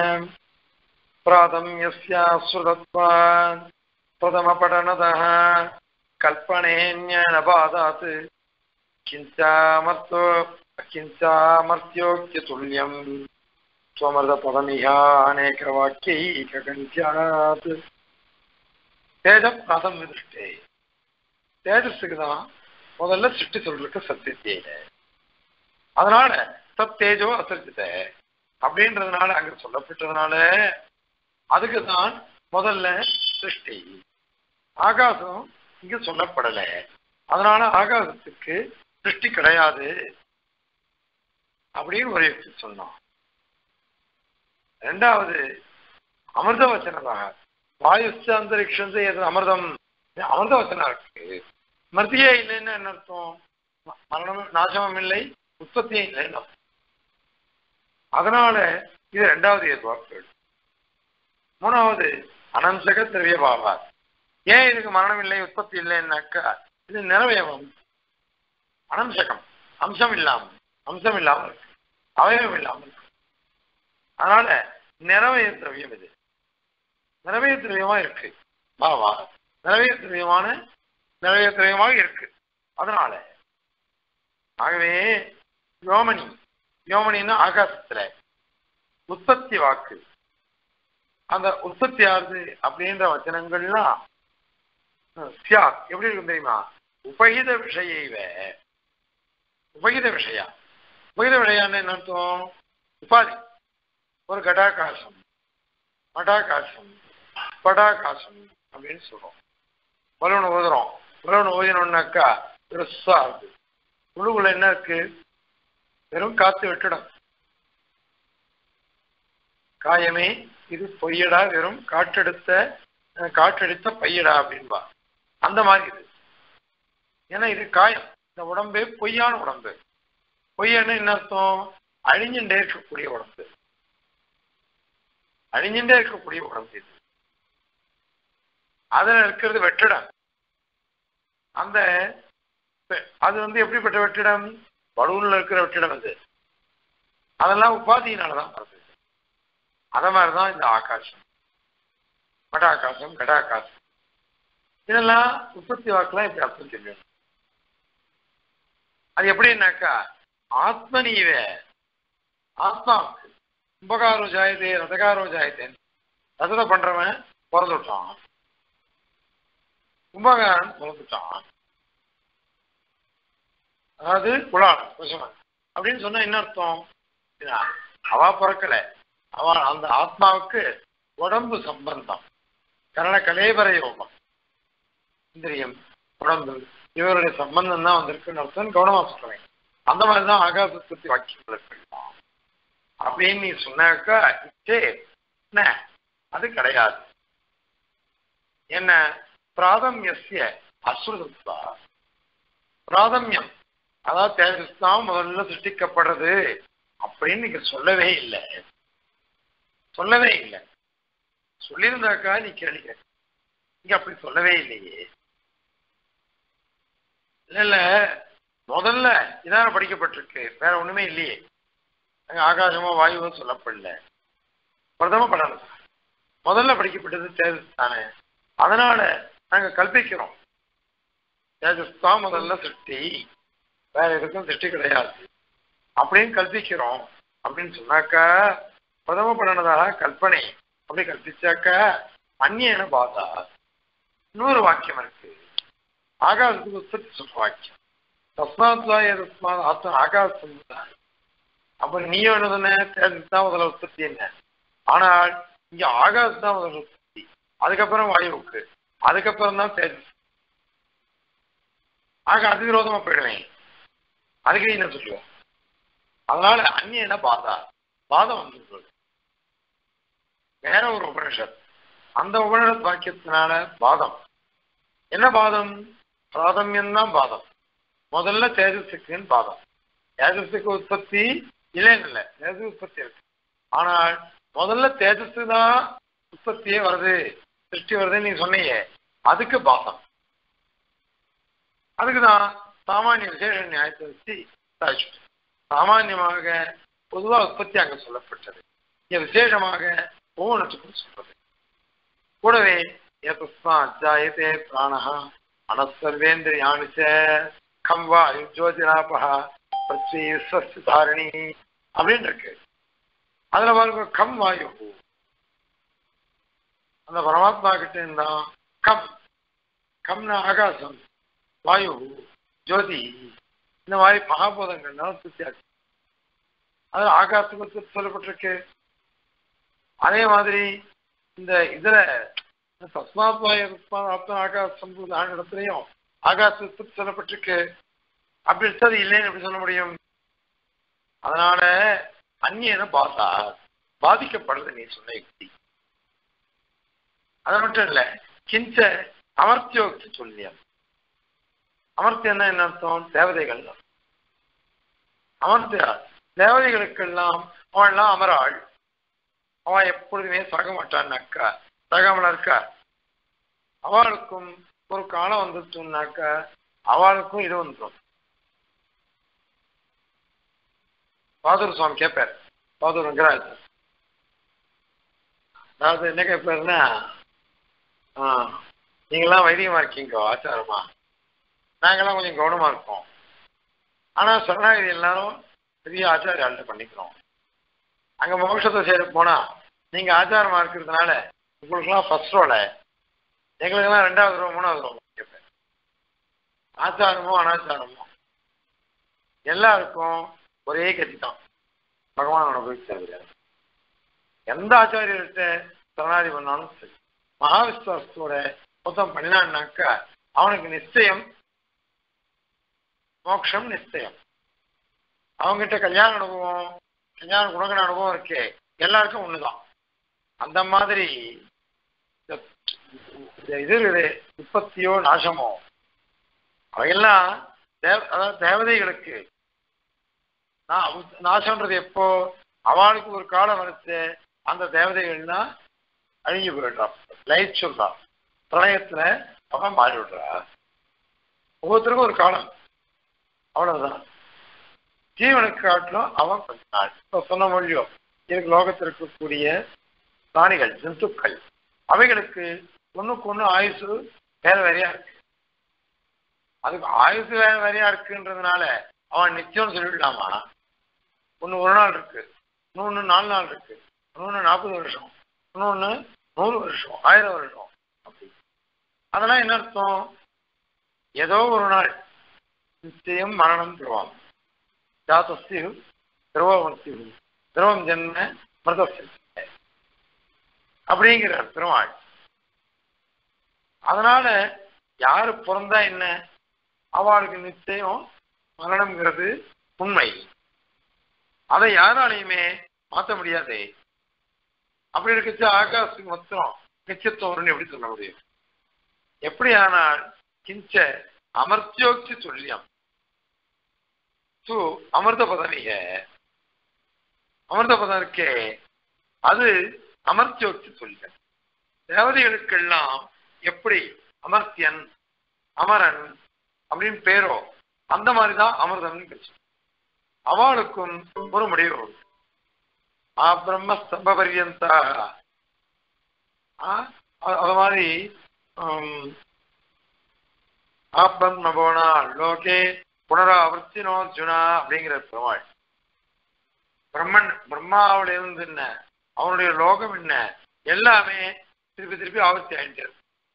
பிராதம்யஸ்ய ஸ்ருதத்வாத் பிரதமபடனதः கல்பனேன்யனபாதாத் கிஞ்சாமர்த்தோ கிஞ்சாமர்த்தியோக்யதுல்யம் ஸ்வமர்த பதமிஹா அநேக வாக்கியைககஞ்சாத். தேஜ பிராதம் திருஷ்டே, தேஜஸுக்கு தான் முதல்ல சிருஷ்டி சொல்றதுக்கு சத்தியத்தை. அதனால தத் தேஜோ அசர்ஜித அப்படின்றதுனால அங்க சொல்லப்பட்டதுனால அதுக்கு தான் முதல்ல சிருஷ்டி. ஆகாசம் இங்க சொல்லப்படல. அதனால ஆகாசத்துக்கு சிருஷ்டி கிடையாது அப்படின்னு ஒரு யுக்தி சொன்னான். ரெண்டாவது அமிர்த வச்சனதாக வாயுச்ச அந்தரிக்ஷம் அமிர்தம் அமிர்த வச்சனம் இருக்கு. மர்த்தியே இல்லைன்னு என்ன அர்த்தம்? மரணம் நாசமும் இல்லை, உற்பத்தியும் இல்லைன்னு. அதனால இது ரெண்டாவது ஏதுவாக்கு. மூணாவது அனம்சக திரவிய பாவா. ஏன் இதுக்கு மரணம் இல்லை உற்பத்தி இல்லைன்னாக்கா இது நிறவயவம். அனம்சகம் அம்சம் இல்லாமல் அம்சம் இல்லாமல் இருக்கு, அவயவம் இல்லாமல் இருக்கு. அதனால நிறவய திரவியம் இது நிறவய திரவியமா இருக்கு. பாவா நிறவய திரவியமான நிறவய திரவியமாக இருக்கு. அதனால ஆகவே யோமனி யோமனின்னா ஆகாசத்துல உற்பத்தி வாக்கு. அந்த உற்பத்தி ஆகுது அப்படின்ற வச்சனங்கள்லாம் எப்படி இருக்கும் தெரியுமா? உபகித விஷயவ உபகித விஷயா. உபகித விஷயான்னு என்ன அர்த்தம்? உபாதி. ஒரு கடாகாசம், மடாகாசம், படாகாசம் அப்படின்னு சொல்றோம். பலூன் ஊதுறோம். பலூன் ஊதினோம்னாக்கா பெருசா இருக்கு. உள்ளுக்குள்ள என்ன இருக்கு? வெறும் காத்து விட்டுடும். காயமே இது பொய்யடா, வெறும் காற்றெடுத்த காற்றெடுத்த பையடா அப்படின்பா. அந்த மாதிரி இது. ஏன்னா இது காயம். இந்த உடம்பே பொய்யான உடம்பு. பொய்யன்னு என்ன அர்த்தம்? அழிஞ்சுட்டே இருக்கக்கூடிய உடம்பு, அழிஞ்சுட்டே இருக்கக்கூடிய உடம்பு இது. அதுல இருக்கிறது வெற்றிடம். அந்த அது வந்து எப்படிப்பட்ட வெற்றிடம்? பலூன்ல இருக்கிற வெற்றிடம் அது. அதெல்லாம் உபாதியினாலதான் வருது. அத மாதிரிதான் இந்த ஆகாசம், மடாகாசம், கடாகாசம், இதெல்லாம் உற்பத்தி வாக்கெல்லாம் இப்படி அர்த்தம் தெரியும். அது எப்படின்னாக்கா ஆத்மனீவ ஆத்மாவுக்கு கும்பகாரோ ஜாயதே ரதகாரோ ஜாயத்தேன். ரதத்தை பண்றவன் பிறந்துட்டான், கும்பகாரன் பிறந்துட்டான், அதாவது குலாலம் குசமன் அப்படின்னு சொன்னா என்ன அர்த்தம்? அவ பிறக்கல, அவ அந்த ஆத்மாவுக்கு உடம்பு சம்பந்தம், கரண கலேபர யோகம், இந்திரியம் உடம்பு இவருடைய சம்பந்தம் தான் வந்திருக்குன்னு அர்த்தம். கவனமா சொல்றேன். அந்த மாதிரிதான் ஆகாசத்தை வாக்கியங்கள் இருக்கலாம் அப்படின்னு நீ சொன்னாக்கா என்ன, அது கிடையாது. என்ன பிராதமியசிய அசுரதா, பிராதமியம் அதாவது தேஜஸ் தான் முதல்ல சிருஷ்டிக்கப்படுறது அப்படின்னு நீங்க சொல்லவே இல்லை, சொல்லவே இல்லை. சொல்லியிருந்தாக்கா நீ கேளுங்க, நீங்க அப்படி சொல்லவே இல்லையே. இல்ல இல்ல முதல்ல இதான படிக்கப்பட்டிருக்கு, வேற ஒண்ணுமே இல்லையே. அங்க ஆகாசமோ வாயுவோ சொல்லப்படல, பிரதம படம் முதல்ல படிக்கப்பட்டது தேஜஸ் தானே. அதனால நாங்க கல்பிக்கிறோம் தேஜஸ் தான் முதல்ல சிருஷ்டி, வேற எதுக்கும் சிருஷ்டி கிடையாது அப்படின்னு கல்பிக்கிறோம். அப்படின்னு சொன்னாக்கா பிரதம படனதாக கல்பனை அப்படி கல்பிச்சாக்கா அந்நியன பாதா. இன்னொரு வாக்கியம் இருக்கு ஆகாசத்துக்கு உற்பத்தி சொல்ற வாக்கியம், தஸ்மாத்வா தஸ்மாத் ஆத்மா ஆகாசம். அப்ப நீ என்னதுன்னு தேஜஸ் தான் முதல்ல உற்பத்தி என்ன, ஆனால் இங்க ஆகாசம் தான் முதல்ல உற்பத்தி, அதுக்கப்புறம் வாயுவுக்கு, அதுக்கப்புறம் தான் தேஜஸ். ஆக அது விரோதமா போயிடுவேன், அதுக்கு நீ என்ன சொல்லுவோம்? அதனால அந்நியன பாதா, பாதம் வந்து வேற ஒரு உபனிஷத், அந்த உபனிஷத் வாக்கியத்தினால பாதம். என்ன பாதம்? பிராதமியம் தான் பாதம். முதல்ல தேஜஸுக்குன்னு பாதம். தேஜஸுக்கு உற்பத்தி இல்லைன்னு இல்லை, தேஜஸ் உற்பத்தி இருக்கு. ஆனால் முதல்ல தேஜஸ் தான் உற்பத்தியே வருது, சிருஷ்டி வருதுன்னு நீ சொன்னீங்க, அதுக்கு பாதம். அதுக்குதான் சாமானிய விசேஷ நியாயத்தை வச்சு சாதிச்சுட்டு, சாமான்யமாக பொதுவாக உற்பத்தி அங்க சொல்லப்பட்டது, இங்க விசேஷமாக ஒவ்வொன்றுக்கும் சொல்றது. கூடவே ஏதே பிராணஹா அனசர்வேந்திரியாணிச்ச கம் வா யுஜோதிராபஹா பிரத்யேக தாரணி அப்படின்னு இருக்கு. அதுல பாருங்க கம் வாயு, அந்த பரமாத்மா கிட்ட இருந்தான் கம், கம்னா ஆகாசம், வாயு, ஜோதி, இந்த மாதிரி மகாபோதங்கள்னால சுத்தியாச்சு. அது ஆகாசத்துக்கு சொல்லப்பட்டிருக்கு. அதே மாதிரி இந்த இதுல தஸ்மாத் வாயு ஆகாசம் இடத்துலையும் ஆகாசத்துக்கு சொல்லப்பட்டிருக்கு. அப்படி எடுத்தது இல்லைன்னு எப்படி சொல்ல முடியும்? அதனால அந்நியன பாதா, பாதிக்கப்படுறது நீ சொன்ன யுக்தி. அது மட்டும் இல்ல, கிஞ்ச அமர்த்தியோக்தி சொல்லியம். அமர்த்தியம்னா என்ன அர்த்தம்? தேவதைகள். அமர்த்தியா தேவதைகளுக்கெல்லாம் அவள்லாம் அமராள், அவன் எப்பொழுதுமே சாக மாட்டான்னாக்கா சாகாமலா இருக்கா. அவளுக்கும் ஒரு காலம் வந்துச்சுன்னாக்கா அவளுக்கும் இது வந்துடும். பாதூர் சுவாமி கேட்பார், பாதூர் வெங்கராஜ், அதாவது என்ன கேட்பாருன்னா, ஆஹ் நீங்களாம் வைதிகமா இருக்கீங்க ஆச்சாரமா, நாங்கெல்லாம் கொஞ்சம் கவனமா இருக்கோம், ஆனா சரணாகதி எல்லாரும் பெரிய ஆச்சாரியாள்கிட்ட பண்ணிக்கிறோம். அங்க மோட்சத்தை சேர போனா நீங்க ஆச்சாரமா இருக்கிறதுனால உங்களுக்குலாம் ஃபர்ஸ்ட் ரோல, எங்களுக்கெல்லாம் ரெண்டாவது ரூபா மூணாவது ரூபா கேட்பேன். ஆச்சாரமோ அனாச்சாரமோ எல்லாருக்கும் ஒரே கதி தான், பகவானோட போய் சேர்க்கிறார். எந்த ஆச்சாரியர்கிட்ட சரணாதி பண்ணாலும் சரி, மகாவிஸ்வாசத்தோட மொத்தம் பண்ணினான்னாக்கா அவனுக்கு நிச்சயம் மோட்சம் நிச்சயம். அவங்ககிட்ட கல்யாண அனுபவம், கல்யாண குணகன அனுபவம் இருக்கு, எல்லாருக்கும் ஒண்ணுதான். அந்த மாதிரி இது உற்பத்தியோ நாசமோ அவையெல்லாம் தேவ அதாவது தேவதைகளுக்கு நாசம்ன்றது எப்போ அவளுக்கு ஒரு காலம் வரைச்சு அந்த தேவதைகள்னா அழிஞ்சு போயிடுறான். லைட் சொல்றான் பிரளயத்துல அவன் மாறி விடுறா. ஒவ்வொருத்தருக்கும் ஒரு காலம், அவ்வளவுதான். ஜீவனுக்கு காட்டிலும் அவன் கொஞ்ச நாள். இப்போ சொன்ன மொழியோ எனக்கு லோகத்தில் இருக்கக்கூடிய பிராணிகள் ஜந்துக்கள் அவைகளுக்கு ஒண்ணுக்கு ஒண்ணு ஆயுசு வேற வேறையா இருக்கு. அதுக்கு ஆயுசு வேற வேறையா இருக்குன்றதுனால அவன் நிச்சயம் சொல்லிவிடலாமா? ஒண்ணு ஒரு நாள் இருக்கு, இன்னொன்னு நாலு நாள் இருக்கு, இன்னொன்னு நாற்பது வருஷம், இன்னொன்னு நூறு வருஷம், ஆயிரம் வருஷம் அப்படி. அதெல்லாம் என்ன அர்த்தம்? ஏதோ ஒரு நாள் நிச்சயம் மரணம் பெறுவான். ஜாதஸ்தி திரவமஸ்தி திரவம் ஜென்ம மிருதஸ்தி அப்படிங்கிறார் பெருமாள். அதனால யாரு பிறந்தா என்ன, அவளுக்கு நிச்சயம் மரணம்ங்கிறது உண்மை. அதை யாராலையுமே மாற்ற முடியாது. அப்படி இருக்கச்சு ஆகாசுக்கு மொத்தம் நிச்சயத்துவம்னு எப்படி சொல்ல முடியும்? எப்படி ஆனால் கிஞ்ச அமர்த்தியோக்தி சொல்லியம் சு அமிர்த பதவிக அமிர்த பதம் இருக்கே அது அமர்த்தியோக்தி சொல்லியம். தேவதைகளுக்கெல்லாம் எப்படி அமர்த்தியன் அமரன் அப்படின்னு பேரோ அந்த மாதிரிதான் அமிர்தம்னு பேச்சு. அவளுக்கும் ஒரு முடிவு உண்டு. ஆ பிரம்ம ஸ்தம்ப பரியந்தாக அது மாதிரி ஆப்ரம் போனா லோகே புனராவர்த்தினோர்ஜுனா அப்படிங்கிற பெருமாள். பிரம்மன் பிரம்மாவோட இருந்து என்ன, அவனுடைய லோகம் என்ன, எல்லாமே திருப்பி திருப்பி ஆவர்த்தி ஆயிட்டு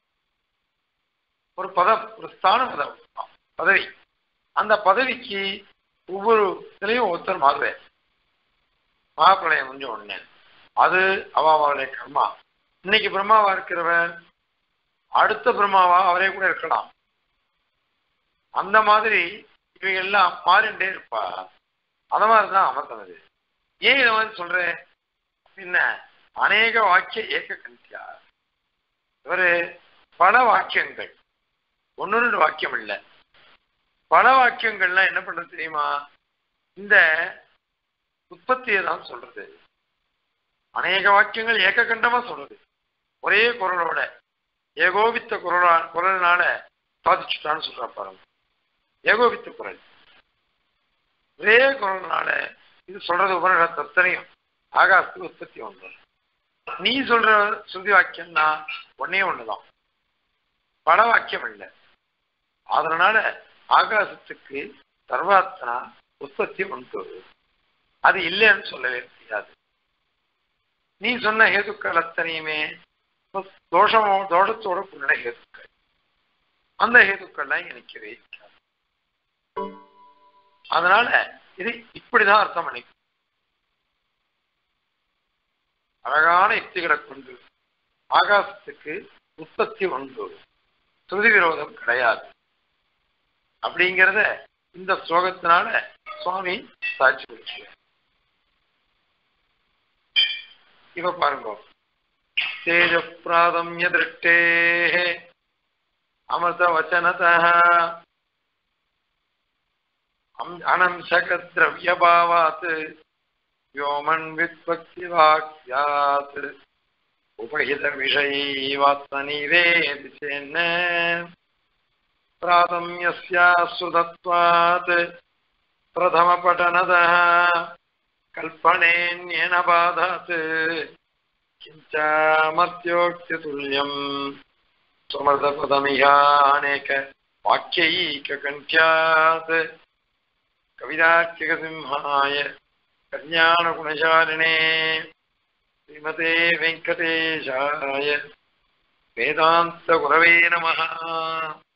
ஒரு பதம், ஒரு ஸ்தான பதம், பதவி. அந்த பதவிக்கு ஒவ்வொரு இதுலையும் ஒருத்தர் மாறுவேன். மகாபிரளயம் முடிஞ்ச உடனே அது அவாவாவுடைய கர்மா. இன்னைக்கு பிரம்மாவா இருக்கிறவன் அடுத்த பிரம்மாவா அவரே கூட இருக்கலாம். அந்த மாதிரி இவங்க எல்லாம் மாறிண்டே இருப்பா. அத மாதிரிதான் அமர்த்தம். அது ஏன் இதை மாதிரி சொல்றேன் அப்படின்னா, அநேக வாக்கிய ஏக கண்டியா. இவரு பல வாக்கியங்கள், ஒன்னு ரெண்டு வாக்கியம் இல்லை, பல வாக்கியங்கள்லாம் என்ன பண்றது தெரியுமா? இந்த உற்பத்தியை தான் சொல்றது. அநேக வாக்கியங்கள் ஏக கண்டமா சொல்றது. ஒரே குரலோட ஏகோபித்த குரலா குரல்னால சாதிச்சுட்டான்னு சொல்றா பாருங்க. ஏகோபித்த குரல் ஒரே குரல்னால இது சொல்றது உபனிஷத்து அத்தனையும் ஆகாசத்துக்கு உற்பத்தி ஒன்று. நீ சொல்ற சுருதி வாக்கியம்னா ஒன்னே ஒண்ணுதான், பல வாக்கியம் இல்லை. அதனால ஆகாசத்துக்கு சர்வாத்மனா உற்பத்தி உண்டு. அது இல்லைன்னு சொல்லவே முடியாது. நீ சொன்ன ஹேதுக்கள் அத்தனையுமே தோஷமோ தோஷத்தோட கூடின ஹேதுக்கள். அந்த ஹேதுக்கள்லாம் இங்க நிற்கவே இருக்காது. அதனால இது இப்படிதான் அர்த்தம் பண்ணிக்கும். அழகான யுக்திகளை கொண்டு ஆகாசத்துக்கு உற்பத்தி உண்டு, ஸ்ருதி விரோதம் கிடையாது அப்படிங்கிறத இந்த ஸ்லோகத்தினால சுவாமி சாட்சி கொடுக்கிறார். இப்ப பாருங்க, தேஜ பிராதம்ய திருஷ்டே அமிர்த வச்சனதः அனம்சக திரவியபாவாத் வ்யோமன் வித்பக்தி வாக்யாத் உபஹித விஷயீவாத்மனிவேதி சேன்ன பிராதம்யஸ்யாஸ்ருதத்வாத் பிரதம பட்டனதः கல்பனேன்யேன பாதாத் கிஞ்சாமர்த்யோக்தி துல்யம் சுமர்தபதமிஹானேக வாக்யைக கண்ட்யாத் கவிதார்க்கிக சிம்ஹாய கல்யாண குணசாலினே ஸ்ரீமதே வெங்கடேஷாய வேதாந்த குரவே நமஹ.